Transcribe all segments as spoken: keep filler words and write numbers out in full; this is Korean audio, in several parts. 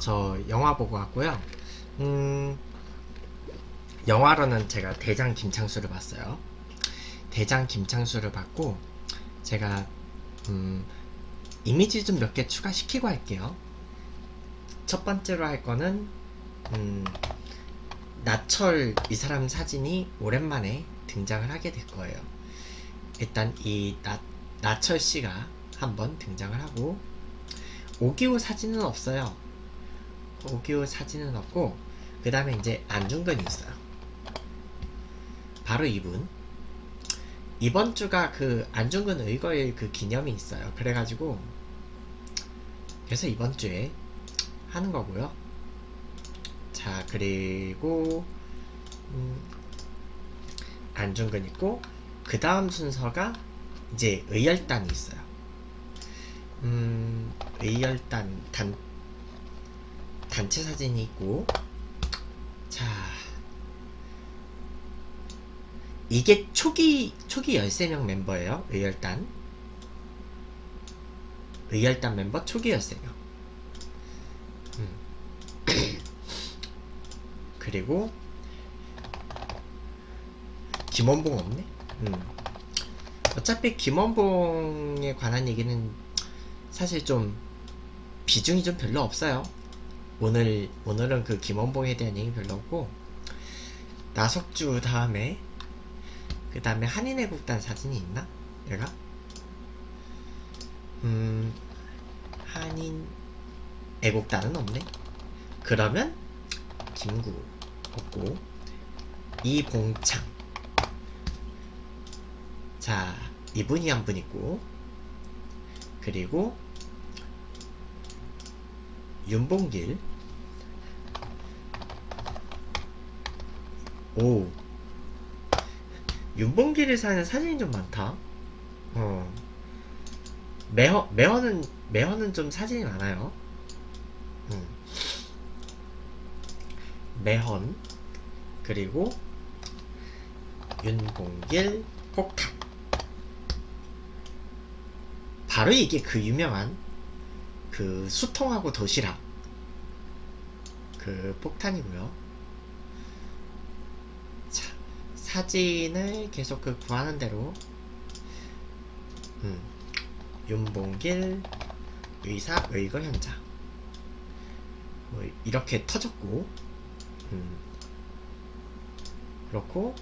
저 영화 보고 왔고요. 음, 영화로는 제가 대장 김창수를 봤어요. 대장 김창수를 봤고, 제가, 음, 이미지 좀 몇 개 추가시키고 할게요. 첫 번째로 할 거는, 음, 나철 이 사람 사진이 오랜만에 등장을 하게 될 거예요. 일단 이 나, 나철 씨가 한번 등장을 하고, 오기호 사진은 없어요. 오기호 사진은 없고, 그 다음에 이제 안중근이 있어요. 바로 이분. 이번 주가 그 안중근 의거일 그 기념이 있어요. 그래가지고 그래서 이번 주에 하는 거고요. 자, 그리고 음, 안중근 있고, 그 다음 순서가 이제 의열단이 있어요. 음, 의열단 단 단체 사진이 있고, 자, 이게 초기 초기 열세 명 멤버예요. 의열단 의열단 멤버 초기 열세 명. 음. 그리고 김원봉 없네. 음. 어차피 김원봉에 관한 얘기는 사실 좀 비중이 좀 별로 없어요. 오늘 오늘은 그 김원봉에 대한 얘기 별로 없고, 나석주 다음에 그 다음에 한인애국단 사진이 있나? 내가? 음, 한인애국단은 없네? 그러면 김구 없고, 이봉창. 자, 이분이 한 분 있고, 그리고 윤봉길. 오, 윤봉길을 사는 사진이 좀 많다. 어, 매허, 매허는, 매허는 좀 사진이 많아요. 음. 매헌, 그리고 윤봉길, 폭탄. 바로 이게 그 유명한 그 수통하고 도시락 그 폭탄이고요. 자, 사진을 계속 그 구하는 대로, 음, 윤봉길 의사 의거 현장 뭐 이렇게 터졌고, 음, 그렇고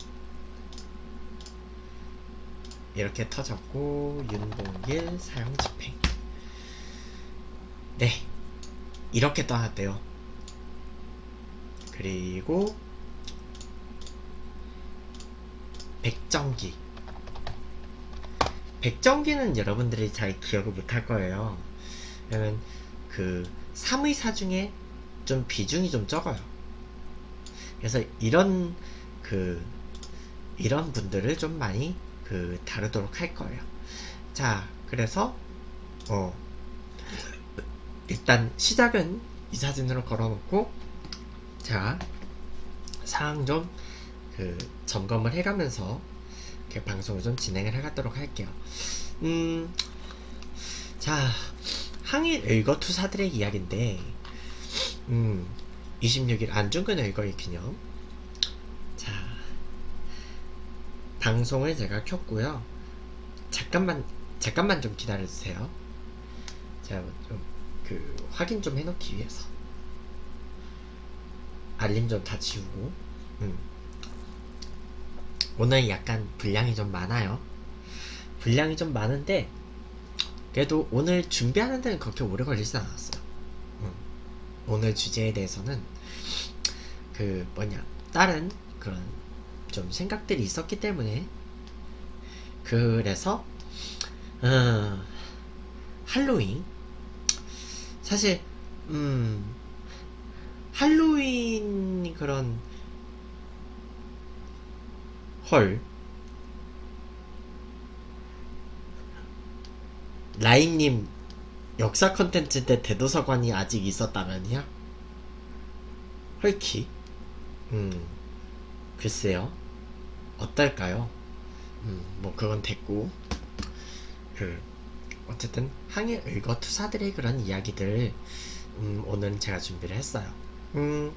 이렇게 터졌고, 윤봉길 사형 집행. 네, 이렇게 떠났대요. 그리고 백정기. 백정기는 여러분들이 잘 기억을 못할 거예요. 왜냐면 그 삼의사 중에 좀 비중이 좀 적어요. 그래서 이런 그 이런 분들을 좀 많이 그 다루도록 할 거예요. 자, 그래서 어 일단 시작은 이 사진으로 걸어놓고, 자, 사항 좀 그 점검을 해가면서 이렇게 방송을 좀 진행을 해가도록 할게요. 음, 자, 항일 의거투사들의 이야기인데, 음, 이십육 일 안중근 의거의 기념. 자, 방송을 제가 켰고요. 잠깐만, 잠깐만 좀 기다려주세요. 제가 좀 그 확인 좀 해놓기 위해서 알림 좀 다 지우고. 음. 오늘 약간 분량이 좀 많아요. 분량이 좀 많은데 그래도 오늘 준비하는 데는 그렇게 오래 걸리진 않았어요. 음. 오늘 주제에 대해서는 그 뭐냐 다른 그런 좀 생각들이 있었기 때문에, 그래서 어, 할로윈 사실 음 할로윈 그런 헐 라임님 역사 컨텐츠 때 대도서관이 아직 있었다면요? 헐키. 음 글쎄요, 어떨까요? 음 뭐 그건 됐고, 그 어쨌든 항일 의거 투사들의 그런 이야기들 음, 오늘은 제가 준비를 했어요. 음,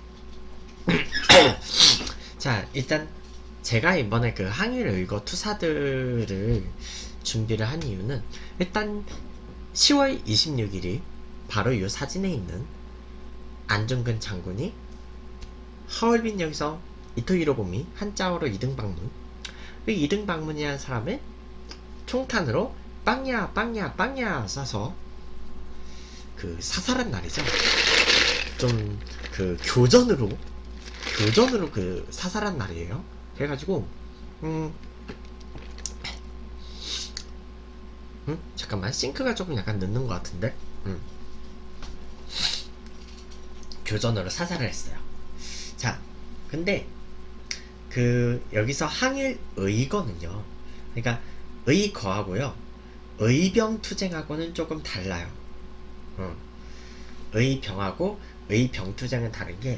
자, 일단 제가 이번에 그 항일 의거 투사들을 준비를 한 이유는 일단 시월 이십육일이 바로 이 사진에 있는 안중근 장군이 하얼빈역에서 이토 히로부미 한자어로 이등 방문, 그 이등 방문이라는 사람을 총탄으로 빵야 빵야 빵야 쏴서 그 사살한 날이죠. 좀 그 교전으로 교전으로 그 사살한 날이에요. 그래가지고 음, 음 잠깐만, 싱크가 조금 약간 늦는 것 같은데. 음 교전으로 사살을 했어요. 자, 근데 그 여기서 항일 의거는요, 그러니까 의거하고요 의병투쟁하고는 조금 달라요. 어. 의병하고 의병투쟁은 다른 게,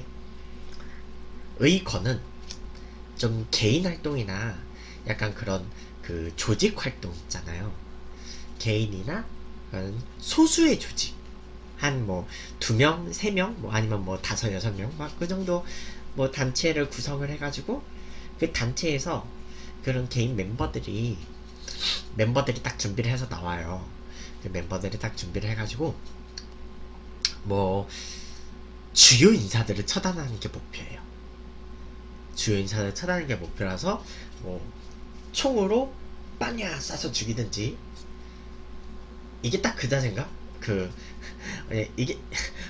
의거는 좀 개인 활동이나 약간 그런 그 조직 활동 있잖아요. 개인이나 소수의 조직, 한 뭐 두 명, 세 명, 뭐 아니면 뭐 다섯, 여섯 명, 막 그 정도 뭐 단체를 구성을 해가지고 그 단체에서 그런 개인 멤버들이 멤버들이 딱 준비를 해서 나와요. 그 멤버들이 딱 준비를 해가지고 뭐 주요 인사들을 처단하는 게 목표예요. 주요 인사들을 처단하는 게 목표라서 뭐 총으로 빵야 쏴서 죽이든지, 이게 딱 그 자세인가? 그 이게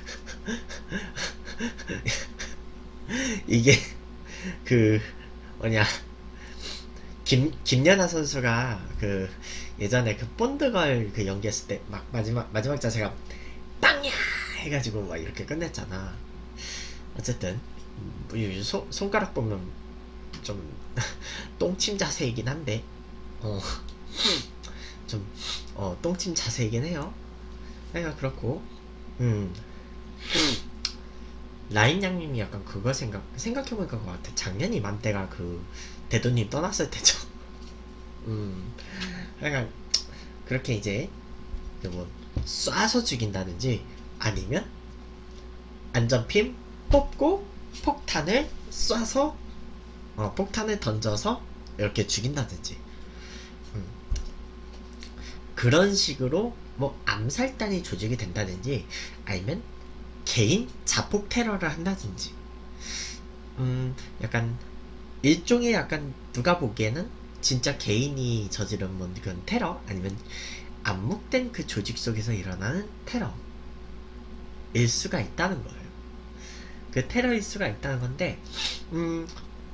이게 그 뭐냐, 김 김연아 선수가 그 예전에 그 본드걸 그 연기했을 때 막 마지막 마지막 자세가 빵야 해가지고 막 이렇게 끝냈잖아. 어쨌든 뭐 손 손가락 보면 좀 똥침 자세이긴 한데, 어 좀 어 똥침 자세이긴 해요. 그러니까 그렇고, 음 라인 양님이 약간 그거 생각 생각해보니까 그거 같아. 작년 이맘때가 그 대도님 떠났을 때죠. 음 그러니까 그렇게 이제 뭐 쏴서 죽인다든지 아니면 안전핀 뽑고 폭탄을 쏴서 어, 폭탄을 던져서 이렇게 죽인다든지, 음, 그런 식으로 뭐 암살단이 조직이 된다든지 아니면 개인 자폭 테러를 한다든지, 음 약간 일종의 약간 누가 보기에는 진짜 개인이 저지른 뭐 그런 테러, 아니면 암묵된 그 조직 속에서 일어나는 테러일 수가 있다는 거예요. 그 테러일 수가 있다는 건데, 음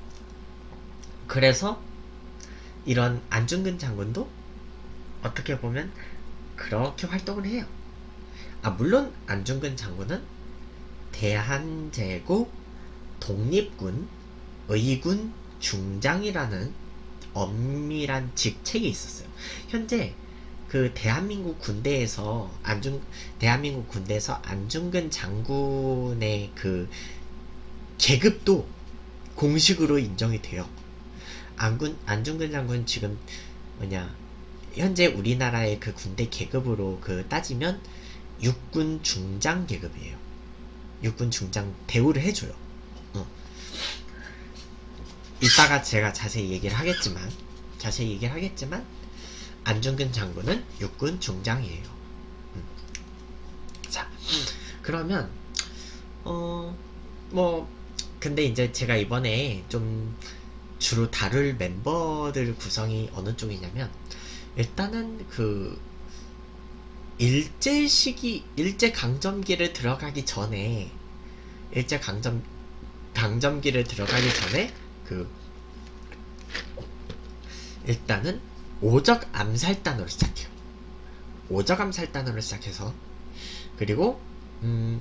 그래서 이런 안중근 장군도 어떻게 보면 그렇게 활동을 해요. 아, 물론 안중근 장군은 대한제국 독립군 의군 중장이라는 엄밀한 직책이 있었어요. 현재 그 대한민국 군대에서 안중 대한민국 군대에서 안중근 장군의 그 계급도 공식으로 인정이 돼요. 안군 안중근 장군 지금 뭐냐, 현재 우리나라의 그 군대 계급으로 그 따지면 육군 중장 계급이에요. 육군 중장 대우를 해줘요. 어. 이따가 제가 자세히 얘기를 하겠지만 자세히 얘기를 하겠지만 안중근 장군은 육군 중장이에요. 음. 자, 그러면 어 뭐 근데 이제 제가 이번에 좀 주로 다룰 멤버들 구성이 어느 쪽이냐면, 일단은 그 일제 시기 일제 강점기를 들어가기 전에 일제 강점 강점기를 들어가기 전에 그 일단은 오적 암살단으로 시작해요. 오적 암살단으로 시작해서, 그리고 음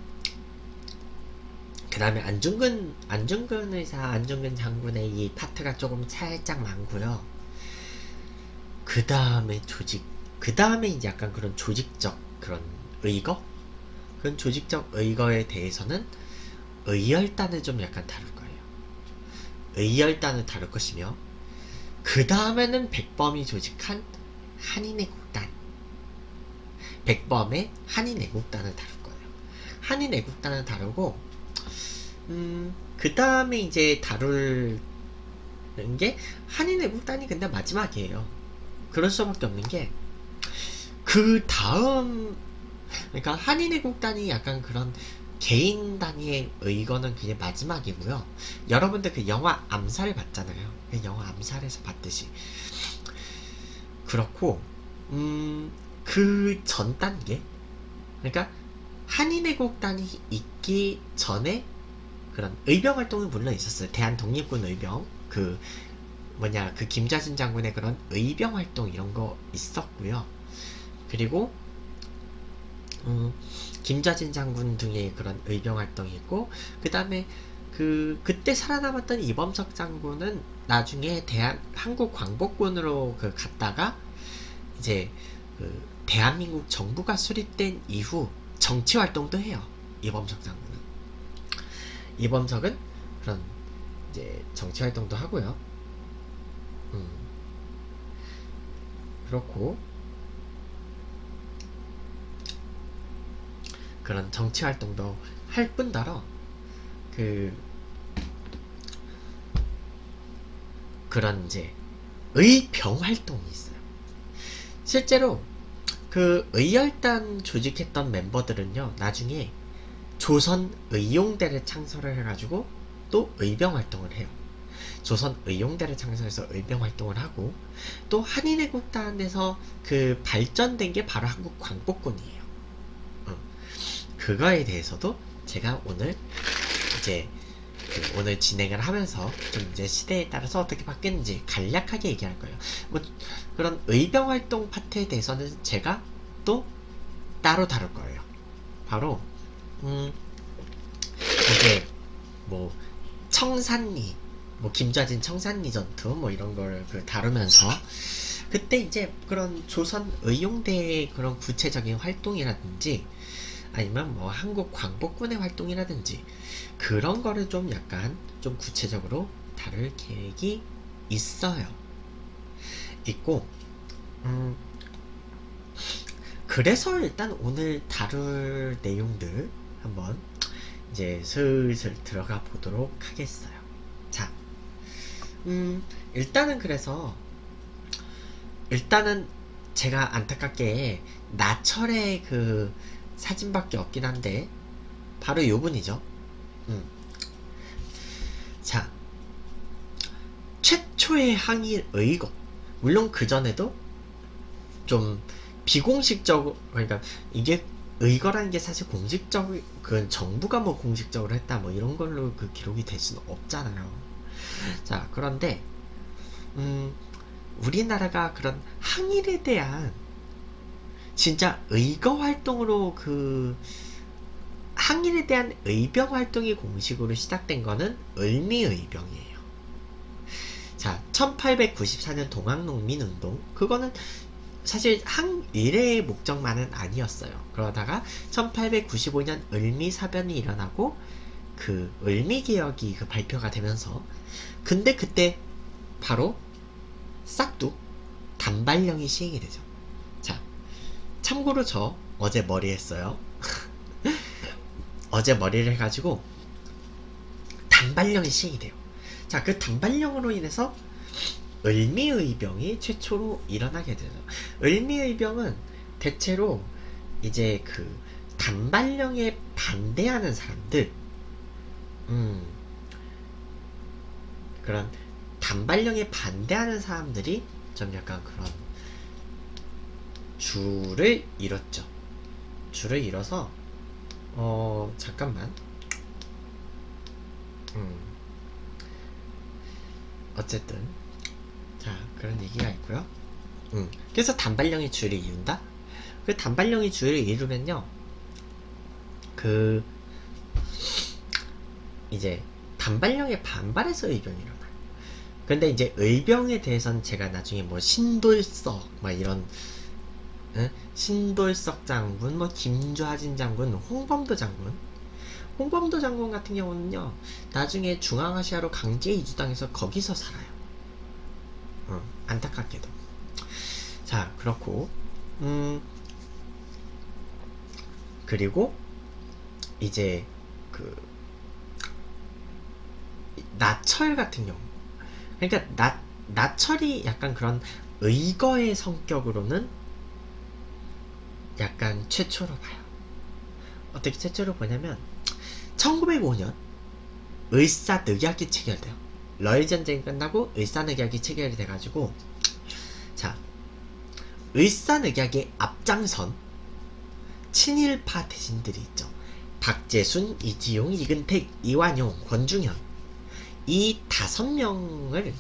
그 다음에 안중근 안중근 의사 안중근 장군의 이 파트가 조금 살짝 많고요. 그 다음에 조직 그 다음에 이제 약간 그런 조직적 그런 의거, 그런 조직적 의거에 대해서는 의열단을 좀 약간 다룰 거예요. 의열단을 다룰 것이며, 그 다음에는 백범이 조직한 한인애국단 백범의 한인애국단을 다룰 거예요. 한인 애국단은 다르고, 음, 그 다음에 이제 다룰 게 한인 애국단이 근데 마지막이에요. 그럴 수밖에 없는 게, 그 다음, 그러니까 한인 애국단이 약간 그런 개인 단위의 의거는 그게 마지막이고요. 여러분들 그 영화 암살을 봤잖아요. 그 영화 암살에서 봤듯이. 그렇고, 음, 그 전 단계? 그러니까 한인애국단이 있기 전에 그런 의병 활동이 물론 있었어요. 대한독립군 의병, 그 뭐냐 그 김좌진 장군의 그런 의병 활동 이런 거 있었고요. 그리고 음, 김좌진 장군 등의 그런 의병 활동이 있고, 그 다음에 그 그때 살아남았던 이범석 장군은 나중에 대한 한국 광복군으로 그 갔다가 이제 그 대한민국 정부가 수립된 이후 정치 활동도 해요. 이범석 장군은. 이범석은 그런 이제 정치 활동도 하고요. 음, 그렇고 그런 정치 활동도 할 뿐더러 그 그런 이제 의병 활동이 있어요. 실제로 그 의열단 조직했던 멤버들은요, 나중에 조선 의용대를 창설을 해가지고 또 의병 활동을 해요. 조선 의용대를 창설해서 의병 활동을 하고, 또 한인애국단에서 그 발전된 게 바로 한국 광복군이에요. 어. 그거에 대해서도 제가 오늘 이제 그 오늘 진행을 하면서 좀 이제 시대에 따라서 어떻게 바뀌었는지 간략하게 얘기할 거예요. 뭐 그런 의병 활동 파트에 대해서는 제가 또 따로 다룰 거예요. 바로 음 이제 뭐 청산리, 뭐 김좌진 청산리 전투 뭐 이런 걸 그 다루면서 그때 이제 그런 조선 의용대의 그런 구체적인 활동이라든지 아니면 뭐 한국 광복군의 활동이라든지 그런 거를 좀 약간 좀 구체적으로 다룰 계획이 있어요. 있고 음 그래서 일단 오늘 다룰 내용들 한번 이제 슬슬 들어가 보도록 하겠어요. 자, 음 일단은 그래서 일단은 제가 안타깝게 나철의 그 사진밖에 없긴 한데 바로 요 분이죠. 음. 자, 최초의 항일 의거, 물론 그 전에도 좀 비공식적으로, 그러니까 이게 의거라는 게 사실 공식적, 그 정부가 뭐 공식적으로 했다 뭐 이런 걸로 그 기록이 될 수는 없잖아요. 자, 그런데 음 우리나라가 그런 항일에 대한 진짜 의거 활동으로 그 항일에 대한 의병 활동이 공식으로 시작된 거는 을미의병이에요. 자, 천팔백구십사 년 동학농민운동, 그거는 사실 항일의 목적만은 아니었어요. 그러다가 천팔백구십오 년 을미사변이 일어나고 그 을미개혁이 그 발표가 되면서, 근데 그때 바로 싹둑 단발령이 시행이 되죠. 자, 참고로 저 어제 머리 했어요. 어제 머리를 해가지고 단발령이 시행이 돼요. 자, 그 단발령으로 인해서 을미의병이 최초로 일어나게 되죠. 을미의병은 대체로 이제 그 단발령에 반대하는 사람들, 음, 그런 단발령에 반대하는 사람들이 좀 약간 그런 줄을 이뤘죠. 줄을 이뤄서 어 잠깐만 음 어쨌든 자, 그런 얘기가 있고요. 음 그래서 단발령이 줄을 이룬다. 그 단발령이 줄을 이루면요, 그 이제 단발령에 반발해서 의병이 일어나요. 근데 이제 의병에 대해서는 제가 나중에 뭐 신돌석 막 이런, 응? 신돌석 장군, 뭐 김좌진 장군, 홍범도 장군, 홍범도 장군 같은 경우는요, 나중에 중앙아시아로 강제 이주당해서 거기서 살아요. 응, 안타깝게도. 자, 그렇고 음 그리고 이제 그 나철 같은 경우, 그러니까 나, 나철이 약간 그런 의거의 성격으로는 약간 최초로 봐요. 어떻게 최초로 보냐면 천구백오 년 을사늑약이 체결돼요. 러일 전쟁이 끝나고 을사늑약이 체결이 돼가지고, 자, 을사늑약의 앞장선 친일파 대신들이 있죠. 박재순, 이지용, 이근택, 이완용, 권중현, 이 다섯 명을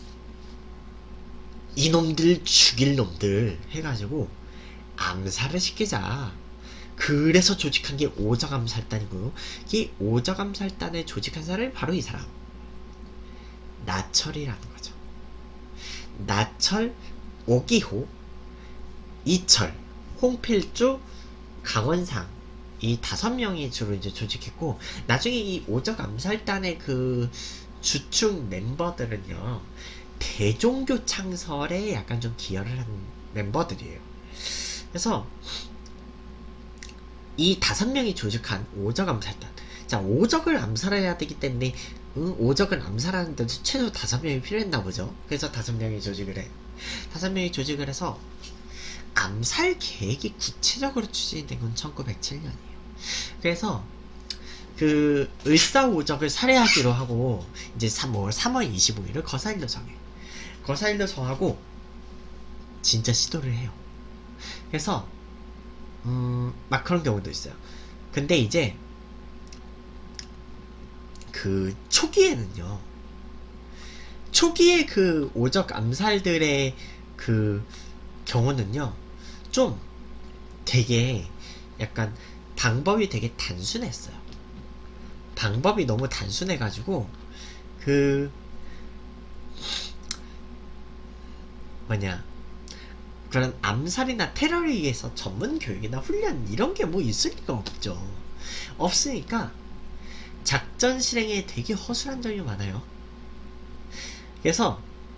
이놈들 죽일 놈들 해가지고 암살을 시키자. 그래서 조직한 게 오적암살단이고요. 이 오적암살단을 조직한 사람이 바로 이 사람, 나철이라는 거죠. 나철, 오기호, 이철, 홍필주, 강원상, 이 다섯 명이 주로 이제 조직했고, 나중에 이 오적암살단의 그 주축 멤버들은요, 대종교 창설에 약간 좀 기여를 한 멤버들이에요. 그래서 이 다섯 명이 조직한 오적 암살단, 자, 오적을 암살해야 되기 때문에 응, 오적을 암살하는데도 최소 다섯 명이 필요했나 보죠. 그래서 다섯 명이 조직을 해. 다섯 명이 조직을 해서 암살 계획이 구체적으로 추진된 건 천구백칠 년이에요. 그래서 그 을사오적을 살해하기로 하고 이제 삼월 이십오일을 거사일로 정해. 거사일로 정하고 진짜 시도를 해요. 그래서 음, 막 그런 경우도 있어요. 근데 이제 그 초기에는요, 초기에 그 오적 암살들의 그 경우는요, 좀 되게 약간 방법이 되게 단순했어요. 방법이 너무 단순해가지고 그 뭐냐, 그런 암살이나 테러를 위해서 전문 교육이나 훈련 이런 게 뭐 있을 리가 없죠. 없으니까 작전 실행에 되게 허술한 점이 많아요. 그래서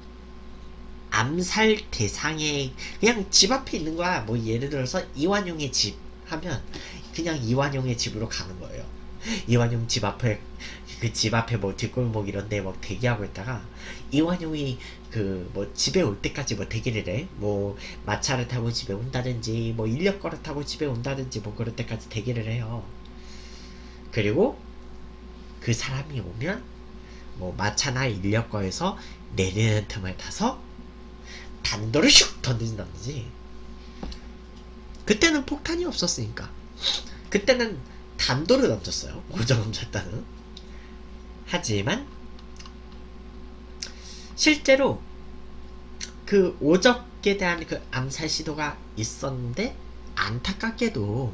암살 대상에 그냥 집 앞에 있는 거야. 뭐 예를 들어서 이완용의 집 하면 그냥 이완용의 집으로 가는 거예요. 이완용 집 앞에, 그 집 앞에 뭐 뒷골목 이런데 뭐 대기하고 있다가 이완용이 그 뭐 집에 올 때까지 뭐 대기를 해. 뭐 마차를 타고 집에 온다든지 뭐 인력거를 타고 집에 온다든지 뭐 그럴 때까지 대기를 해요. 그리고 그 사람이 오면 뭐 마차나 인력거에서 내리는 틈을 타서 단도를 슉 던진다든지. 그때는 폭탄이 없었으니까 그때는 단도를 던졌어요, 오적암살단은. 하지만 실제로 그 오적에 대한 그 암살 시도가 있었는데 안타깝게도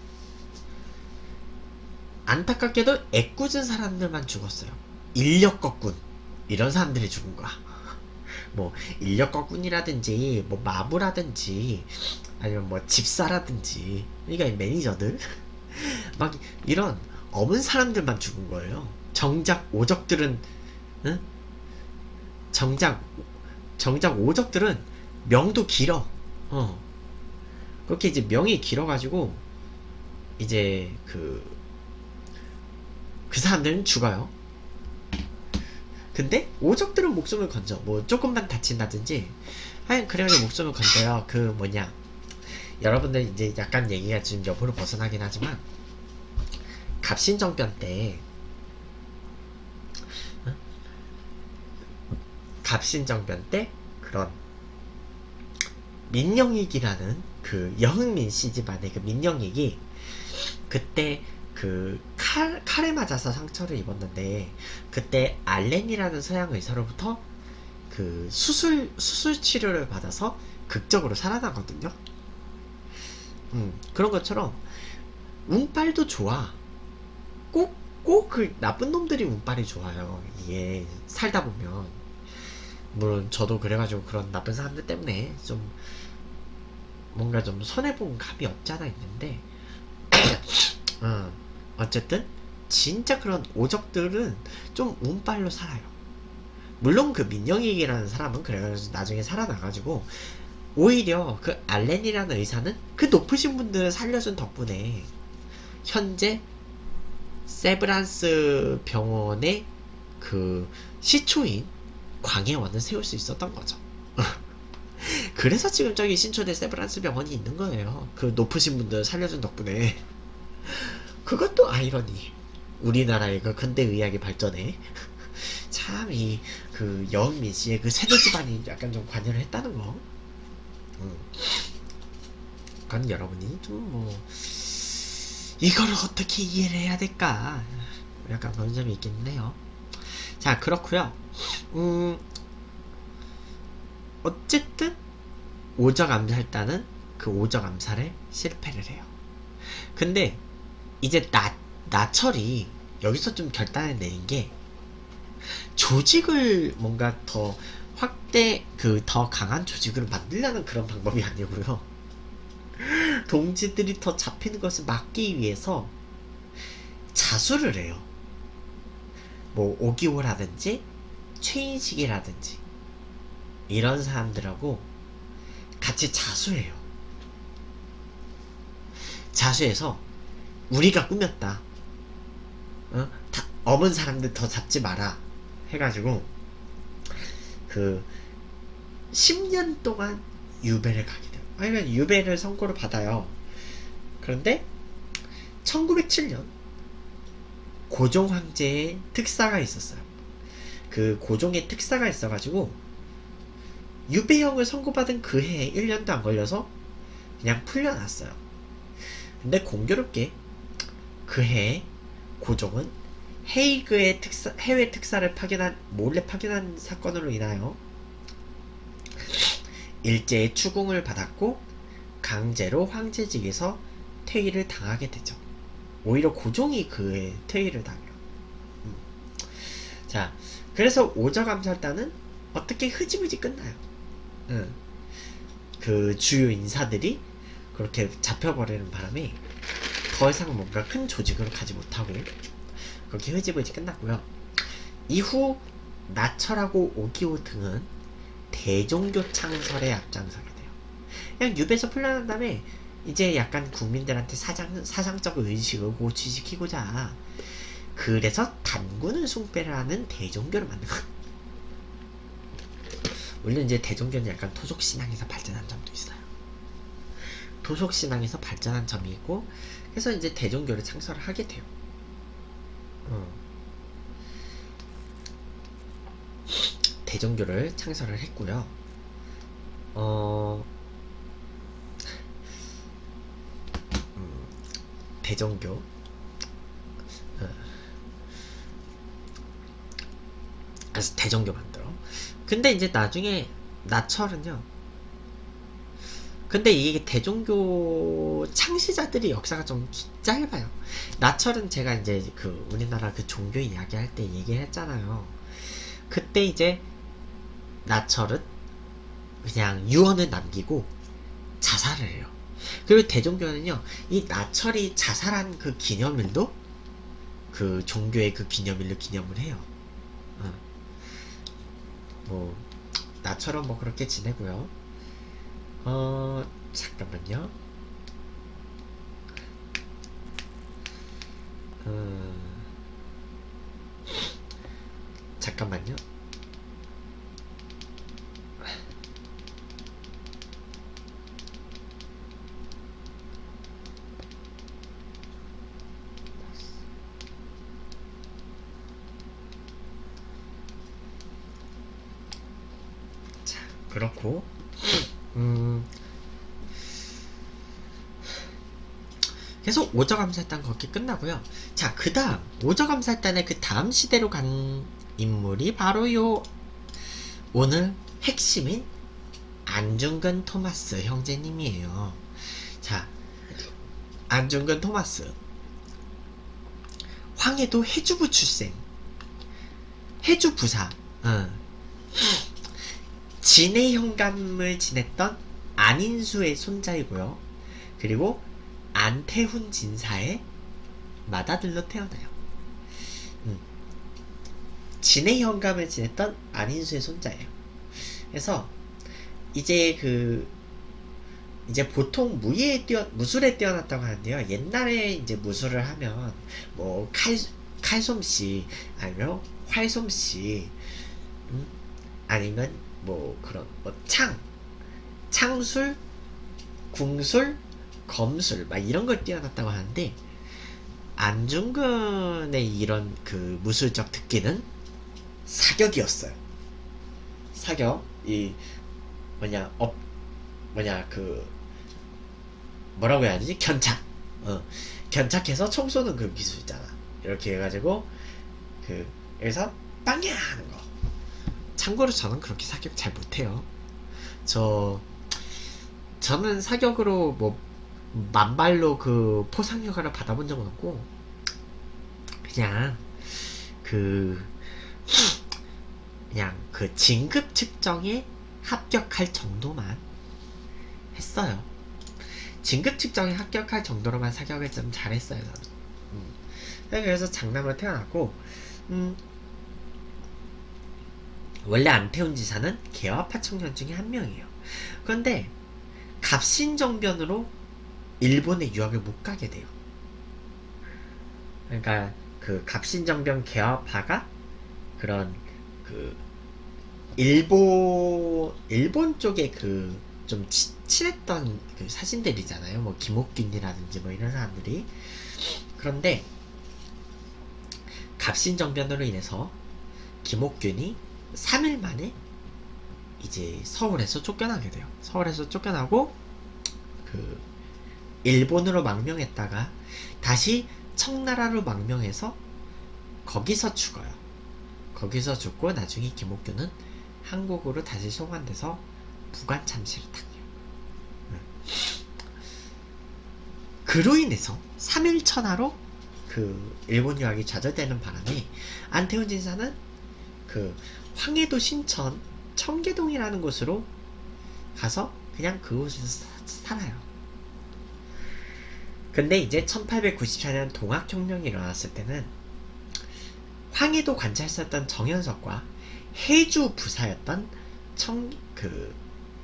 안타깝게도 애꿎은 사람들만 죽었어요. 인력거꾼 이런 사람들이 죽은 거야. 뭐 인력거꾼이라든지 뭐 마부라든지 아니면 뭐 집사라든지, 그러니까 매니저들 막 이런 어문 사람들만 죽은 거예요. 정작 오적들은 응? 정작 정작 오적들은 명도 길어. 어. 그렇게 이제 명이 길어가지고 이제 그, 그 사람들은 죽어요. 근데 오적들은 목숨을 건져. 뭐 조금만 다친다든지 하여간 그래가지고 목숨을 건져요. 그 뭐냐, 여러분들 이제 약간 얘기가 지금 옆으로 벗어나긴 하지만 갑신정변 때 어? 갑신정변 때 그런 민영익이라는 그 여흥민 씨 집안의 그 민영익이 그때 그 칼, 칼에 맞아서 상처를 입었는데, 그때 알렌이라는 서양 의사로부터 그 수술 수술 치료를 받아서 극적으로 살아나거든요. 음, 그런 것처럼 운빨도 좋아. 꼭 꼭 그 나쁜 놈들이 운빨이 좋아요. 이게 살다 보면. 물론 저도 그래가지고 그런 나쁜 사람들 때문에 좀 뭔가 좀 손해본 감이 없지 않아 있는데 어, 어쨌든 진짜 그런 오적들은 좀 운빨로 살아요. 물론 그 민영익이라는 사람은 그래가지고 나중에 살아나가지고 오히려 그 알렌이라는 의사는 그 높으신 분들을 살려준 덕분에 현재 세브란스 병원의 그 시초인 광해원을 세울 수 있었던 거죠. 그래서 지금 저기 신촌에 세브란스 병원이 있는 거예요. 그 높으신 분들 살려준 덕분에. 그것도 아이러니. 우리나라의 그 근대의학의 발전에 참 이 그 여은민 씨의 그 세대 집안이 약간 좀 관여를 했다는 거. 음. 그건 여러분이 좀 뭐 이걸 어떻게 이해를 해야 될까? 약간 그런 점이 있긴 해요. 자, 그렇고요. 음, 어쨌든 오적 암살단은 그 오적 암살에 실패를 해요. 근데 이제 나, 나철이 여기서 좀 결단을 내린 게 조직을 뭔가 더 확대, 그 더 강한 조직을 만들려는 그런 방법이 아니고요. 동지들이 더 잡히는 것을 막기 위해서 자수를 해요. 뭐 오기호라든지 최인식이라든지 이런 사람들하고 같이 자수해요. 자수해서 우리가 꾸몄다. 어? 다, 어문 사람들 더 잡지 마라. 해가지고 그 십 년 동안 유배를 가게 돼요. 아니면 유배를 선고를 받아요. 그런데 천구백칠 년 고종 황제의 특사가 있었어요. 그 고종의 특사가 있어가지고 유배형을 선고받은 그 해에 일 년도 안 걸려서 그냥 풀려났어요. 근데 공교롭게 그 해에 고종은 헤이그의 특사, 해외 특사를 파견한 몰래 파견한 사건으로 인하여 일제의 추궁을 받았고 강제로 황제직에서 퇴위를 당하게 되죠. 오히려 고종이 그에 퇴위를 당해요. 음. 자, 그래서 오적 암살단은 어떻게 흐지부지 끝나요. 음. 그 주요 인사들이 그렇게 잡혀버리는 바람에 더 이상 뭔가 큰 조직으로 가지 못하고 그렇게 흐지부지 끝났고요. 이후 나철하고 오기호 등은 대종교 창설에 앞장서게 돼요. 그냥 유배에서 풀려난 다음에 이제 약간 국민들한테 사장, 사상적 의식을 고취시키고자 그래서 단군을 숭배를 하는 대종교를 만든 거예요. 물론 이제 대종교는 약간 토속신앙에서 발전한 점도 있어요. 토속신앙에서 발전한 점이 있고 그래서 이제 대종교를 창설을 하게 돼요. 어. 대종교를 창설을 했고요. 어, 음, 대종교. 어. 그래서 대종교 만들어. 근데 이제 나중에 나철은요. 근데 이게 대종교 창시자들이 역사가 좀 짧아요. 나철은 제가 이제 그 우리나라 그 종교 이야기할 때 얘기했잖아요. 그때 이제 나철은 그냥 유언을 남기고 자살을 해요. 그리고 대종교는요, 이 나철이 자살한 그 기념일도 그 종교의 그 기념일로 기념을 해요. 어. 뭐 나철은 뭐 그렇게 지내고요. 어 잠깐만요. 어, 잠깐만요. 자, 그렇고 음 그래서 오적암살단 그렇게 끝나고요. 자, 그 다음 오적암살단의 그 다음 시대로 간 인물이 바로 요 오늘 핵심인 안중근 토마스 형제님이에요. 자, 안중근 토마스 황해도 해주부 출생, 해주 부사, 어. 진해 현감을 지냈던 안인수의 손자이고요. 그리고 안태훈 진사의 맏아들로 태어나요. 음. 진해 현감을 지냈던 안인수의 손자예요. 그래서 이제 그 이제 보통 무예에 뛰어 무술에 뛰어났다고 하는데요. 옛날에 이제 무술을 하면 뭐 칼 칼솜씨 아니면 활솜씨, 음? 아니면 뭐 그런 뭐 창, 창술, 궁술, 검술 막 이런 걸 뛰어났다고 하는데, 안중근의 이런 그 무술적 특기는 사격이었어요. 사격, 이 뭐냐 업 뭐냐 그 뭐라고 해야 되지? 견착. 어. 견착해서 총 쏘는 그 기술 있잖아. 이렇게 해가지고 그 여기서 빵야 하는 거. 참고로 저는 그렇게 사격 잘 못해요. 저 저는 사격으로 뭐 만발로 그 포상 효과를 받아본 적은 없고, 그냥 그 그냥 그 진급 측정에 합격할 정도만 했어요. 진급 측정에 합격할 정도로만 사격을 좀 잘했어요, 저는. 음. 그래서 장남으로 태어났고, 음, 원래 안태훈 지사는 개화파 청년 중에 한 명이에요. 그런데 갑신정변으로 일본에 유학을 못 가게 돼요. 그러니까 그 갑신정변 개화파가 그런 그 일본 일본 쪽에 그 좀 친했던 그 사신들이잖아요. 뭐 김옥균이라든지 뭐 이런 사람들이. 그런데 갑신정변으로 인해서 김옥균이 삼 일 만에 이제 서울에서 쫓겨나게 돼요. 서울에서 쫓겨나고 그 일본으로 망명했다가 다시 청나라로 망명해서 거기서 죽어요. 거기서 죽고 나중에 김옥균은 한국으로 다시 송환돼서 부관 참시를 당해요. 그로 인해서 삼 일 천하로 그 일본 유학이 좌절되는 바람에 안태훈 진사는 그 황해도 신천 청계동이라는 곳으로 가서 그냥 그곳에서 사, 살아요. 근데 이제 천팔백구십사 년 동학혁명이 일어났을 때는 황해도 관찰사였던 정현석과 해주 부사였던 청 그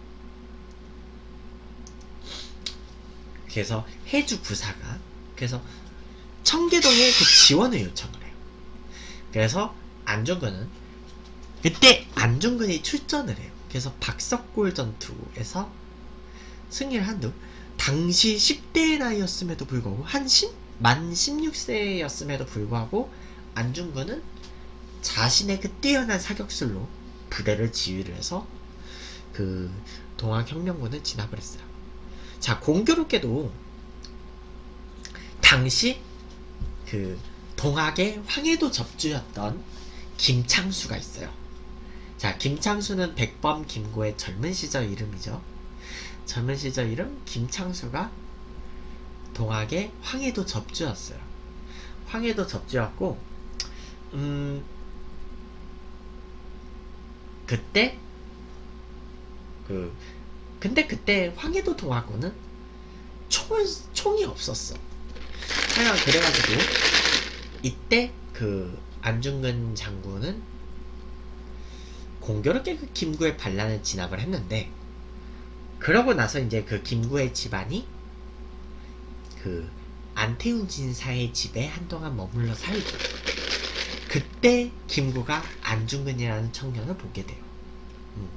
그래서 해주 부사가 그래서 청계동에 그 지원을 요청을 해요. 그래서 안중근은 그때 안중근이 출전을 해요. 그래서 박석골 전투에서 승리를 한 후 당시 십 대의 나이였음에도 불구하고 한 십, 만 십육 세였음에도 불구하고 안중근은 자신의 그 뛰어난 사격술로 부대를 지휘를 해서 그 동학혁명군을 진압을 했어요. 자, 공교롭게도 당시 그 동학의 황해도 접주였던 김창수가 있어요. 자, 김창수는 백범 김고의 젊은 시절 이름이죠. 젊은 시절 이름 김창수가 동학의 황해도 접주였어요. 황해도 접주였고, 음, 그때 그 근데 그때 황해도 동학군은 총을 총이 없었어. 하여간 그래가지고 이때 그 안중근 장군은 공교롭게 그 김구의 반란을 진압을 했는데, 그러고 나서 이제 그 김구의 집안이 그 안태훈 진사의 집에 한동안 머물러 살고, 그때 김구가 안중근이라는 청년을 보게 돼요. 음.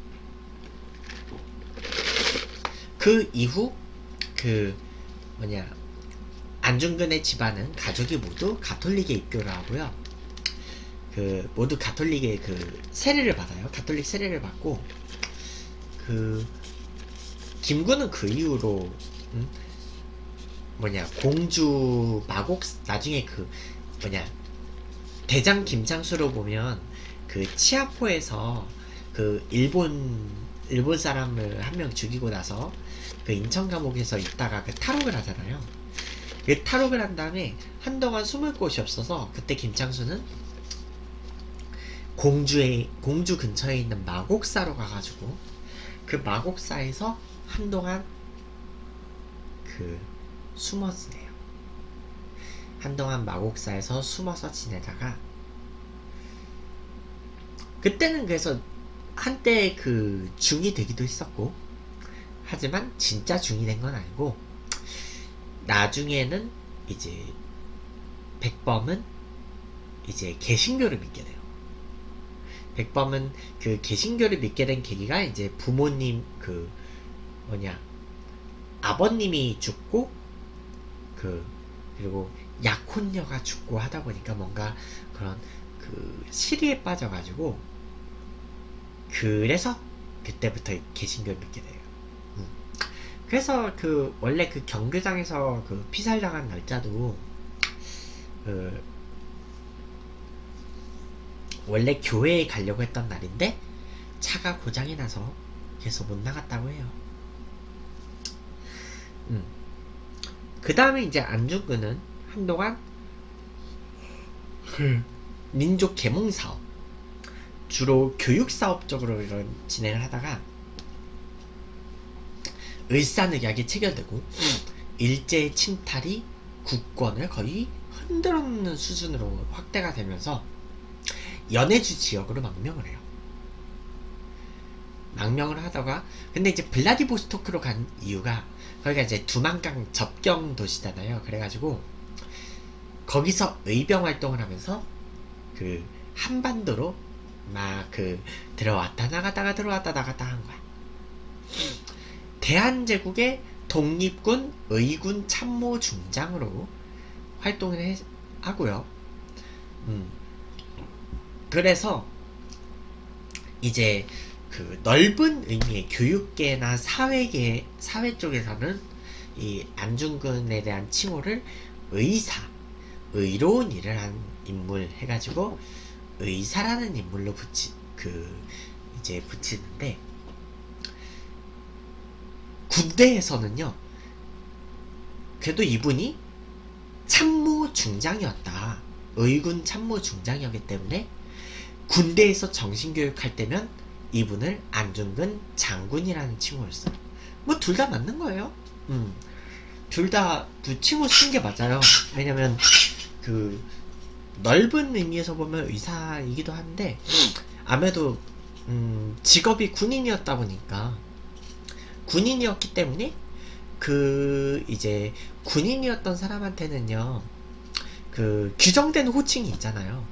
그 이후 그 뭐냐 안중근의 집안은 가족이 모두 가톨릭에 입교를 하고요. 그 모두 가톨릭의 그 세례를 받아요. 가톨릭 세례를 받고, 그 김구는 그 이후로 음? 뭐냐 공주 마곡 나중에 그 뭐냐 대장 김창수로 보면 그 치아포에서 그 일본 일본 사람을 한 명 죽이고 나서 그 인천 감옥에서 있다가 그 탈옥을 하잖아요. 그 탈옥을 한 다음에 한동안 숨을 곳이 없어서 그때 김창수는 공주에 공주 근처에 있는 마곡사로 가가지고 그 마곡사에서 한동안 그 숨어 지내요. 한동안 마곡사에서 숨어서 지내다가 그때는 그래서 한때 그 중이 되기도 했었고, 하지만 진짜 중이 된 건 아니고, 나중에는 이제 백범은 이제 개신교를 믿게 돼요. 백범은 그 개신교를 믿게 된 계기가 이제 부모님 그 뭐냐 아버님이 죽고 그 그리고 약혼녀가 죽고 하다 보니까 뭔가 그런 그 시리에 빠져가지고, 그래서 그때부터 개신교를 믿게 돼요. 음. 그래서 그 원래 그 경교장에서 그 피살당한 날짜도 그 원래 교회에 가려고 했던 날인데 차가 고장이 나서 그래서 못 나갔다고 해요. 음. 그 다음에 이제 안중근은 한동안 그 민족 계몽 사업, 주로 교육 사업 쪽으로 이런 진행을 하다가 을사늑약이 체결되고 일제 침탈이 국권을 거의 흔들어 놓는 수준으로 확대가 되면서 연해주 지역으로 망명을 해요. 망명을 하다가 근데 이제 블라디보스토크로 간 이유가 거기가 이제 두만강 접경 도시잖아요. 그래가지고 거기서 의병 활동을 하면서 그 한반도로 막 그 들어왔다 나갔다가 들어왔다 나갔다 한 거야. 대한제국의 독립군 의군 참모 중장으로 활동을 해, 하고요. 음. 그래서 이제 그 넓은 의미의 교육계나 사회계, 사회 쪽에서는 이 안중근에 대한 칭호를 의사, 의로운 일을 한 인물 해가지고 의사라는 인물로 붙이, 그, 이제 붙이는데, 군대에서는요, 그래도 이분이 참모 중장이었다. 의군 참모 중장이었기 때문에 군대에서 정신교육할 때면 이분을 안중근 장군이라는 칭호를 써요. 뭐 둘 다 맞는 거예요. 음. 둘 다 그 칭호 쓴 게 맞아요. 왜냐면 그 넓은 의미에서 보면 의사이기도 한데 아무래도 음 직업이 군인이었다 보니까 군인이었기 때문에 그 이제 군인이었던 사람한테는요 그 규정된 호칭이 있잖아요.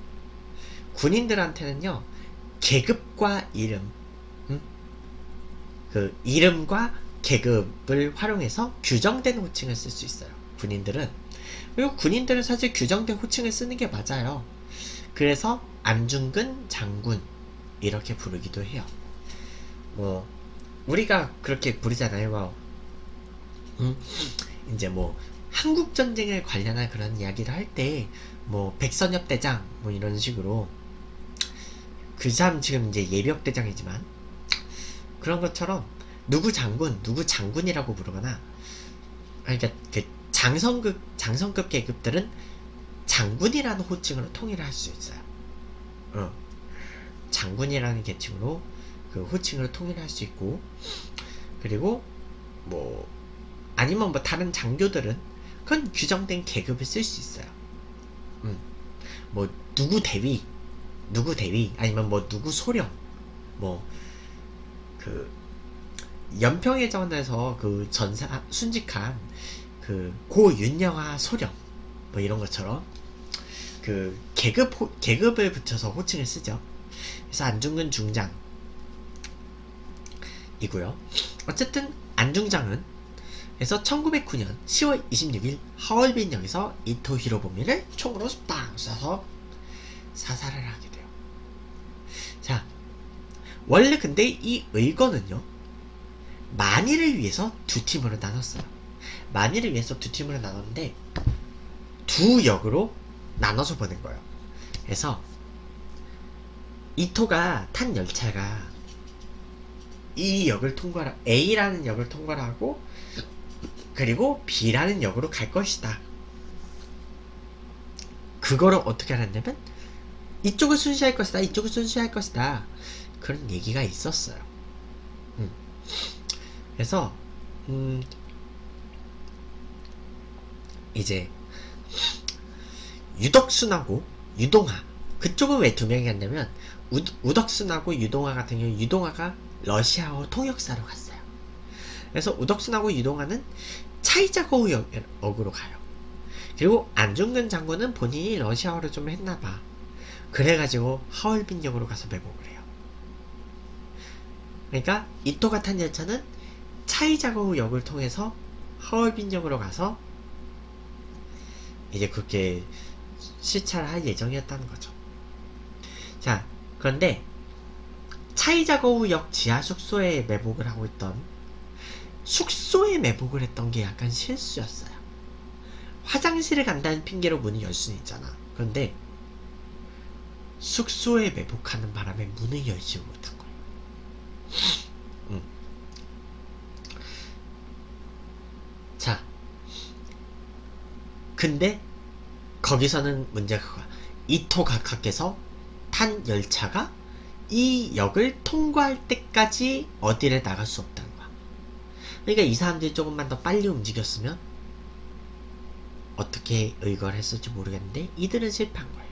군인들한테는요 계급과 이름, 음? 그 이름과 계급을 활용해서 규정된 호칭을 쓸 수 있어요. 군인들은. 그리고 군인들은 사실 규정된 호칭을 쓰는 게 맞아요. 그래서 안중근 장군 이렇게 부르기도 해요. 뭐 우리가 그렇게 부르잖아요. 뭐 음? 이제 뭐 한국 전쟁에 관련한 그런 이야기를 할 때 뭐 백선엽 대장 뭐 이런 식으로 그 사람 지금 이제 예비역 대장이지만 그런 것처럼 누구 장군, 누구 장군이라고 부르거나, 그러니까 그 장성급, 장성급 계급들은 장군이라는 호칭으로 통일을 할 수 있어요. 어. 장군이라는 계층으로 그 호칭으로 통일을 할 수 있고, 그리고 뭐 아니면 뭐 다른 장교들은 그건 규정된 계급을 쓸 수 있어요. 음. 뭐 누구 대위, 누구 대위, 아니면 뭐 누구 소령, 뭐 그 연평해전에서 그 전사 순직한 그 고 윤영하 소령 뭐 이런 것처럼 그 계급 호, 계급을 붙여서 호칭을 쓰죠. 그래서 안중근 중장이고요. 어쨌든 안중장은 그래서 천구백구 년 시월 이십육일 하얼빈역에서 이토 히로부미를 총으로 빵 쏴서 사살을 하게 돼요. 자, 원래 근데 이 의거는요 만일을 위해서 두 팀으로 나눴어요. 만일을 위해서 두 팀으로 나눴는데 두 역으로 나눠서 보낸 거예요. 그래서 이토가 탄 열차가 이 역을 통과를 A라는 역을 통과를 하고 그리고 B라는 역으로 갈 것이다. 그거를 어떻게 알았냐면 이쪽을 순시할 것이다, 이쪽을 순시할 것이다, 그런 얘기가 있었어요. 음. 그래서 음 이제 유덕순하고 유동하, 그쪽은 왜 두 명이 갔냐면 우, 우덕순하고 유동하 같은 경우 유동하가 러시아어 통역사로 갔어요. 그래서 우덕순하고 이동하는 차이자거우 역으로 가요. 그리고 안중근 장군은 본인이 러시아어를 좀 했나봐. 그래가지고 하얼빈역으로 가서 매복을 해요. 그러니까 이토가 탄 열차는 차이자거우 역을 통해서 하얼빈역으로 가서 이제 그렇게 시차를 할 예정이었다는 거죠. 자, 그런데 차이자거우역 지하 숙소에 매복을 하고 있던, 숙소에 매복을 했던 게 약간 실수였어요. 화장실을 간다는 핑계로 문을 열 수는 있잖아. 그런데 숙소에 매복하는 바람에 문을 열지 못한 거예요. 음. 자, 근데 거기서는 문제가 그거야. 이토 가카께서 탄 열차가 이 역을 통과할 때까지 어디를 나갈 수 없다는 거야. 그러니까 이 사람들이 조금만 더 빨리 움직였으면 어떻게 의거를 했을지 모르겠는데 이들은 실패한 거예요.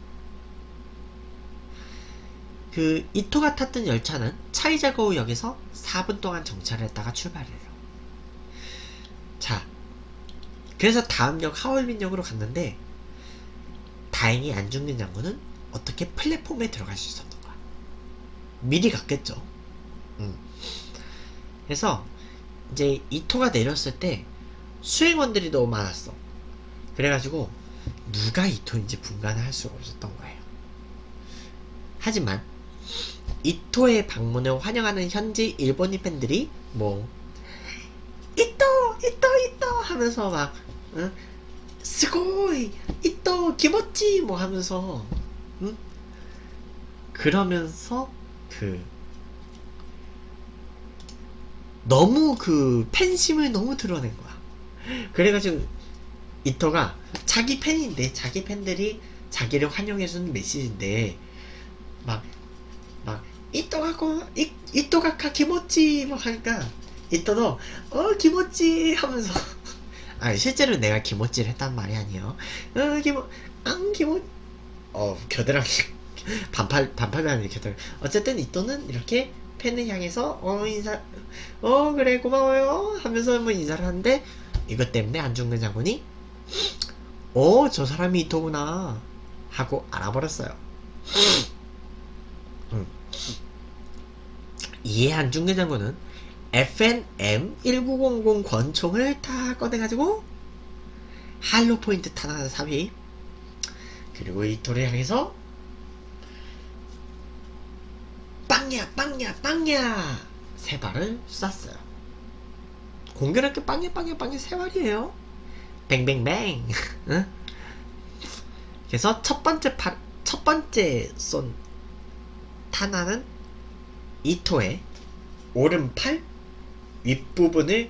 그 이토가 탔던 열차는 차이자거우 역에서 사 분 동안 정차를 했다가 출발을 해요. 자, 그래서 다음 역 하얼빈역으로 갔는데 다행히 안중근 장군은 어떻게 플랫폼에 들어갈 수 있었던 거야. 미리 갔겠죠. 음. 그래서 이제 이토가 내렸을 때 수행원들이 너무 많았어. 그래가지고 누가 이토인지 분간을 할 수가 없었던 거예요. 하지만 이토의 방문을 환영하는 현지 일본인 팬들이 뭐 이토! 이토! 이토! 하면서 막 응? 스고이! 이토! 기모찌! 뭐 하면서 응? 그러면서 그 너무 그 팬심을 너무 드러낸 거야. 그래가지고 이토가 자기 팬인데 자기 팬들이 자기를 환영해주는 메시지인데 막 막 이토가고 이, 이토가카 기모찌 막 하니까 이토도 어 기모찌 하면서 아니 실제로 내가 기모찌를 했단 말이 아니에요. 어 기모 앙 기모 어 겨드랑이 반팔 반팔이 아니라 겨드랑이. 어쨌든 이토는 이렇게 팬을 향해서 어 인사 어 그래 고마워요 하면서 뭐 인사를 하는데 이것 때문에 안중근 장군이 어 저 사람이 이토구나 하고 알아버렸어요. 음. 이에 안중근 장군은 에프엔엠 천구백십 권총을 다 꺼내가지고 할로 포인트 탄환 삽입, 그리고 이토를 향해서 빵야 빵야 빵야 세 발을 쐈어요. 공교롭게 빵야 빵야 빵야 세 발이에요. 뱅뱅뱅. 응? 그래서 첫 번째 파, 첫 번째 쏜 탄환은 이토의 오른팔 윗부분을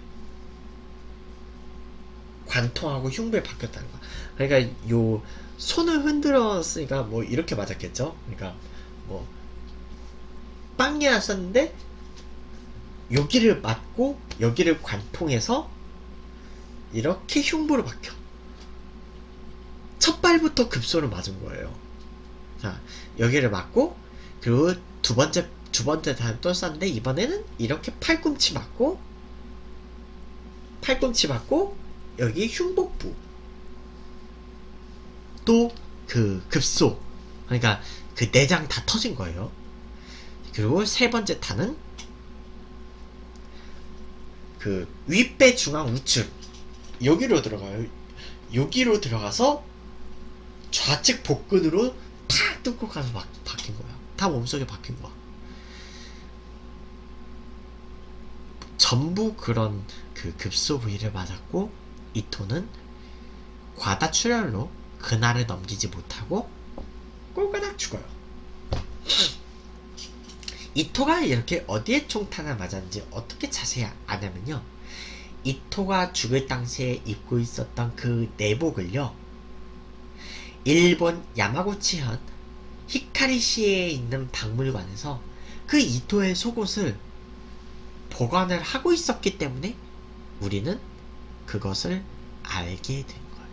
관통하고 흉부에 박혔다는 거야. 그러니까 요 손을 흔들었으니까 뭐 이렇게 맞았겠죠. 그러니까 뭐 빵이야 썼는데 여기를 맞고 여기를 관통해서 이렇게 흉부로 박혀. 첫 발부터 급소를 맞은 거예요. 자, 여기를 맞고 그리고 두 번째 두 번째 단 또 쐈는데 이번에는 이렇게 팔꿈치 맞고 팔꿈치 맞고 여기 흉복부 또 그 급소, 그러니까 그 내장 다 터진 거예요. 그리고 세 번째 탄은 그 윗배 중앙 우측 여기로 들어가요. 여기로 들어가서 좌측 복근으로 탁 뚫고 가서 막 박힌 거야. 다 몸속에 박힌 거야. 전부 그런 그 급소 부위를 맞았고 이토는 과다출혈로 그날을 넘기지 못하고 꼴가닥 죽어요. 이토가 이렇게 어디에 총탄을 맞았는지 어떻게 자세히 아냐면요, 이토가 죽을 당시에 입고 있었던 그 내복을요, 일본 야마구치현 히카리시에 있는 박물관에서 그 이토의 속옷을 보관을 하고 있었기 때문에 우리는 그것을 알게 된 거예요.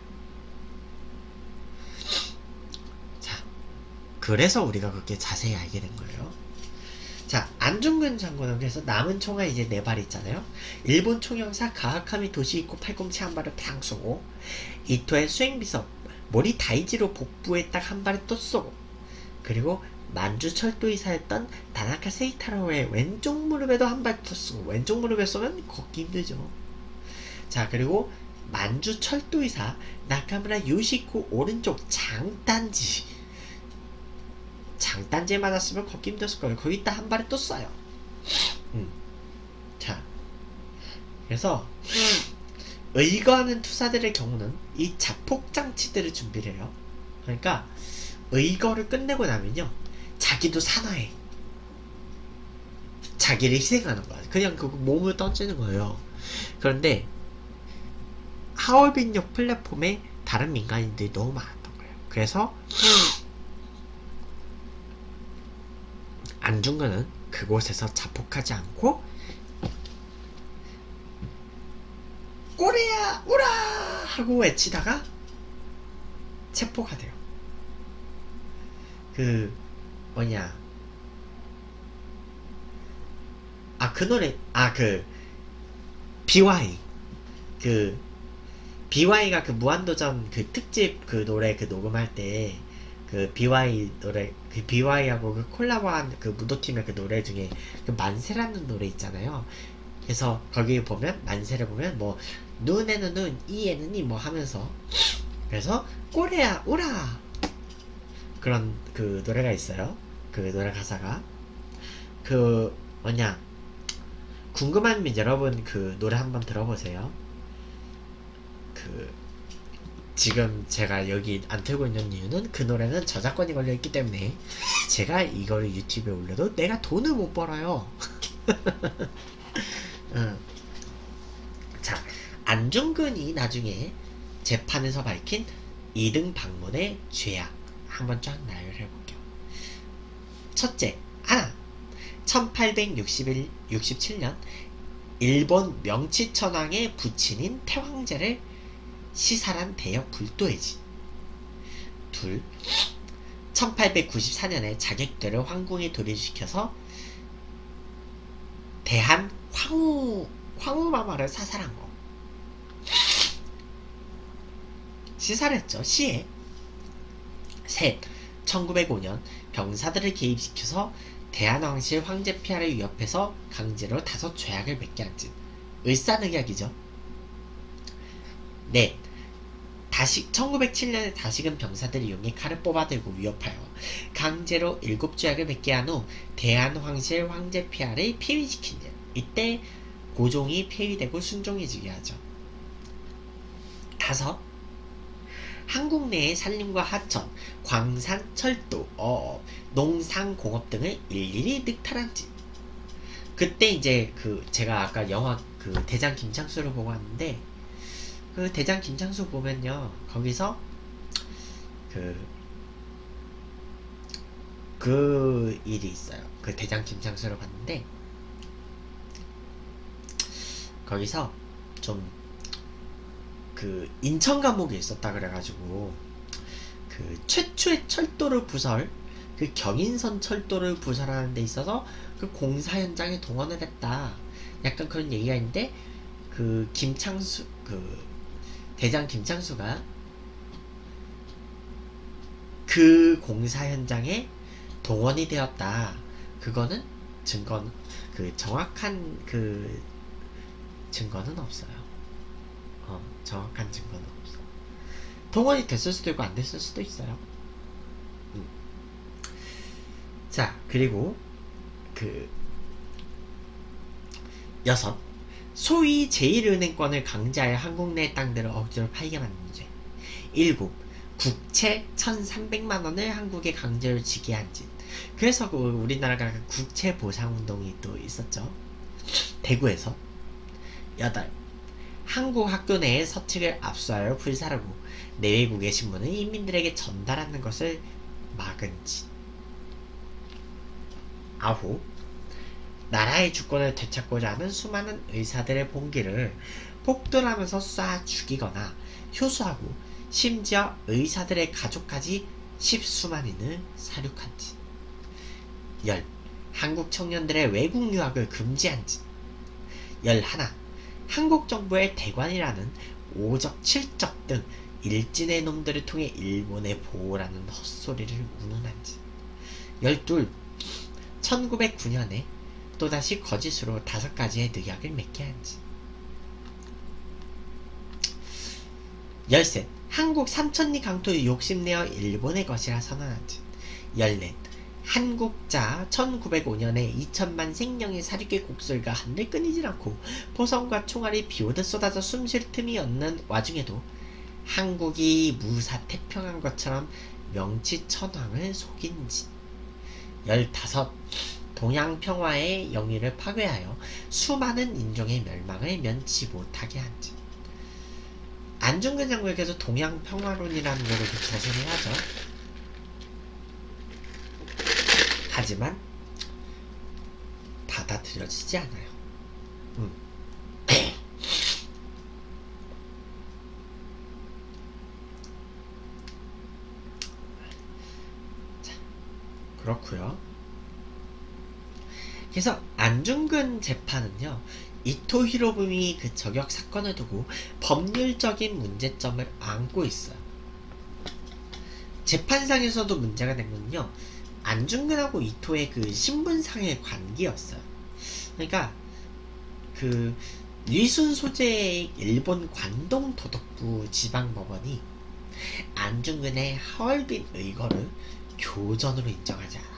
자, 그래서 우리가 그렇게 자세히 알게 된 거예요. 자, 안중근 장군은 그래서 남은 총알 이제 네 발 있잖아요. 일본 총영사 가하카미 도시이코 팔꿈치 한 발을 팡 쏘고, 이토의 수행비서 모리 다이지로 복부에 딱 한 발을 또 쏘고, 그리고 만주 철도의사였던 다나카 세이타로의 왼쪽 무릎에도 한 발 또 쏘고, 왼쪽 무릎에 쏘면 걷기 힘들죠. 자, 그리고 만주 철도의사 나카무라 요시코 오른쪽 장단지, 장단지에 맞았으면 걷기 힘들었을 거예요. 거기다 한 발에 또 쏴요. 음. 자, 그래서 의거하는 투사들의 경우는 이 자폭장치들을 준비를 해요. 그러니까 의거를 끝내고 나면요, 자기도 산화해. 자기를 희생하는 거야. 그냥 그 몸을 던지는 거예요. 그런데 하얼빈역 플랫폼에 다른 민간인들이 너무 많았던 거예요. 그래서 안중근은 그곳에서 자폭하지 않고 꼬레야 우라 하고 외치다가 체포가 돼요. 그 뭐냐, 아 그 노래, 아 그 비와이, 그 비와이가 그 무한도전 그 특집 그 노래 그 녹음할 때 그 비와이 노래, 그 비와이하고 그 콜라보한 그 무도팀의 그 노래 중에 그 만세라는 노래 있잖아요. 그래서 거기 보면 만세를 보면 뭐 눈에는 눈, 이에는 이 뭐 하면서, 그래서 꼬레야 우라 그런 그 노래가 있어요. 그 노래 가사가 그 뭐냐, 궁금하면 여러분 그 노래 한번 들어보세요. 그 지금 제가 여기 안 틀고 있는 이유는 그 노래는 저작권이 걸려있기 때문에 제가 이걸 유튜브에 올려도 내가 돈을 못 벌어요. 응. 자, 안중근이 나중에 재판에서 밝힌 이등 방문의 죄악 한번 쫙 나열해볼게요. 첫째, 하나, 천팔백육십칠 년 일본 명치천왕의 부친인 태왕제를 시살한 대역 불도해지. 둘, 천팔백구십사 년에 자객들을 황궁에 도리시켜서 대한 황후, 황후마마를 사살한 거. 시살했죠, 시에. 셋, 천구백오 년 병사들을 개입시켜서 대한왕실 황제 폐하를 위협해서 강제로 다섯 죄악을 맺게 한 짓. 을사늑약이죠. 넷, 다시 천구백칠 년에 다시금 병사들을 이용해 칼을 뽑아들고 위협하여 강제로 일곱 죄악을 맺게 한 후 대한왕실 황제 폐하를 폐위시킨 일. 이때 고종이 폐위되고 순종해지게 하죠. 다섯, 한국 내의 산림과 하천, 광산, 철도, 어업, 농상, 공업 등을 일일이 늑탈한 짓. 그때 이제 그 제가 아까 영화 그 대장 김창수를 보고 왔는데, 그 대장 김창수 보면요, 거기서 그, 그 일이 있어요. 그 대장 김창수를 봤는데, 거기서 좀 그 인천 감옥에 있었다 그래가지고 그 최초의 철도를 부설, 그 경인선 철도를 부설하는 데 있어서 그 공사 현장에 동원을 했다, 약간 그런 얘기가 있는데, 그 김창수, 그 대장 김창수가 그 공사 현장에 동원이 되었다, 그거는 증거는, 그 정확한 그 증거는 없어요. 어, 정확한 증거는 없어. 동원이 됐을 수도 있고 안 됐을 수도 있어요. 음. 자, 그리고 그 여섯, 소위 제일은행권을 강제하여 한국 내 땅들을 억지로 팔게 만든 죄. 일곱, 국채 천삼백만 원을 한국에 강제로 지게 한 짓. 그래서 그 우리나라가 국채 보상운동이 또 있었죠, 대구에서. 여덟, 한국 학교 내에 서책을 압수하여 불사르고 내외국의 신문을 인민들에게 전달하는 것을 막은 짓. 아홉, 나라의 주권을 되찾고자 하는 수많은 의사들의 봉기를 폭돌하면서 쏴 죽이거나 효수하고 심지어 의사들의 가족까지 십수만인을 살육한 짓. 열, 한국 청년들의 외국 유학을 금지한 짓. 열일. 한국 정부의 대관이라는 오적, 칠적 등 일진의 놈들을 통해 일본에 보호라는 헛소리를 운운한 짓. 열이. 천구백구 년에 또다시 거짓으로 다섯 가지의 늑약을 맺게 한 짓. 열셋. 한국 삼천리 강토를 욕심내어 일본의 것이라 선언한 짓. 열넷. 한국자 천구백오 년에 이천만 생명의 사륙의 곡설과 한들 끊이질 않고 포성과 총알이 비오듯 쏟아져 숨쉴 틈이 없는 와중에도 한국이 무사태평한 것처럼 명치천황을 속인 짓. 열다섯. 동양평화의 영위를 파괴하여 수많은 인종의 멸망을 면치 못하게 한 짓. 안중근 장군에게서 동양평화론이라는 거를 자신을 하죠. 하지만 받아들여지지 않아요. 음. 자, 그렇고요. 그래서 안중근 재판은요, 이토 히로부미 그 저격 사건을 두고 법률적인 문제점을 안고 있어요. 재판상에서도 문제가 된 건요, 안중근하고 이토의 그 신분상의 관계였어요. 그러니까 그 리순 소재의 일본 관동 도덕부 지방법원이 안중근의 하얼빈 의거를 교전으로 인정하지 않았어요.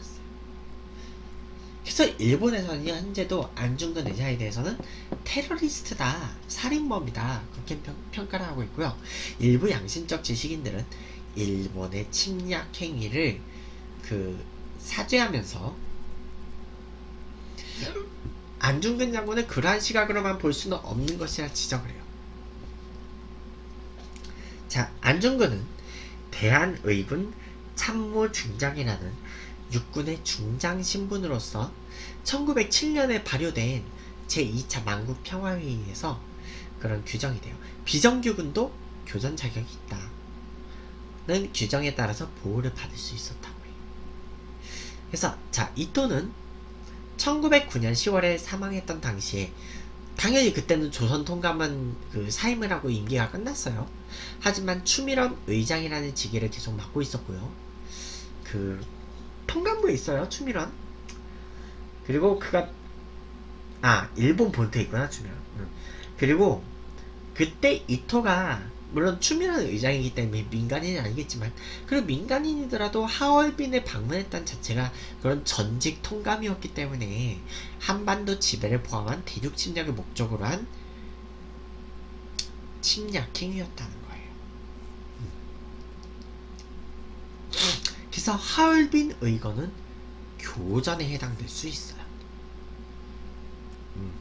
그래서 일본에서는 현재도 안중근 의사에 대해서는 테러리스트다, 살인범이다, 그렇게 평, 평가를 하고 있고요. 일부 양심적 지식인들은 일본의 침략 행위를 그 사죄하면서 안중근 장군을 그러한 시각으로만 볼 수는 없는 것이라 지적을 해요. 자, 안중근은 대한의군 참모중장이라는 육군의 중장 신분으로서 천구백칠 년에 발효된 제이 차 만국평화회의에서 그런 규정이 돼요. 비정규군도 교전 자격이 있다는 규정에 따라서 보호를 받을 수 있었다고 해요. 그래서 자, 이토는 천구백구 년 시월에 사망했던 당시에 당연히 그때는 조선 통감은 그 사임을 하고 임기가 끝났어요. 하지만 추미런 의장이라는 직위를 계속 맡고 있었고요. 그 통감부에 있어요, 추미런. 그리고 그가 아 일본 본토에 있구나, 추미런. 응. 그리고 그때 이토가 물론 추미런 의장이기 때문에 민간인은 아니겠지만, 그리고 민간인이더라도 하얼빈에 방문했다는 자체가 그런 전직 통감이었기 때문에 한반도 지배를 포함한 대륙 침략을 목적으로 한 침략 행위였다는 거예요. 그래서 하얼빈 의거는 교전에 해당될 수 있어요. 음.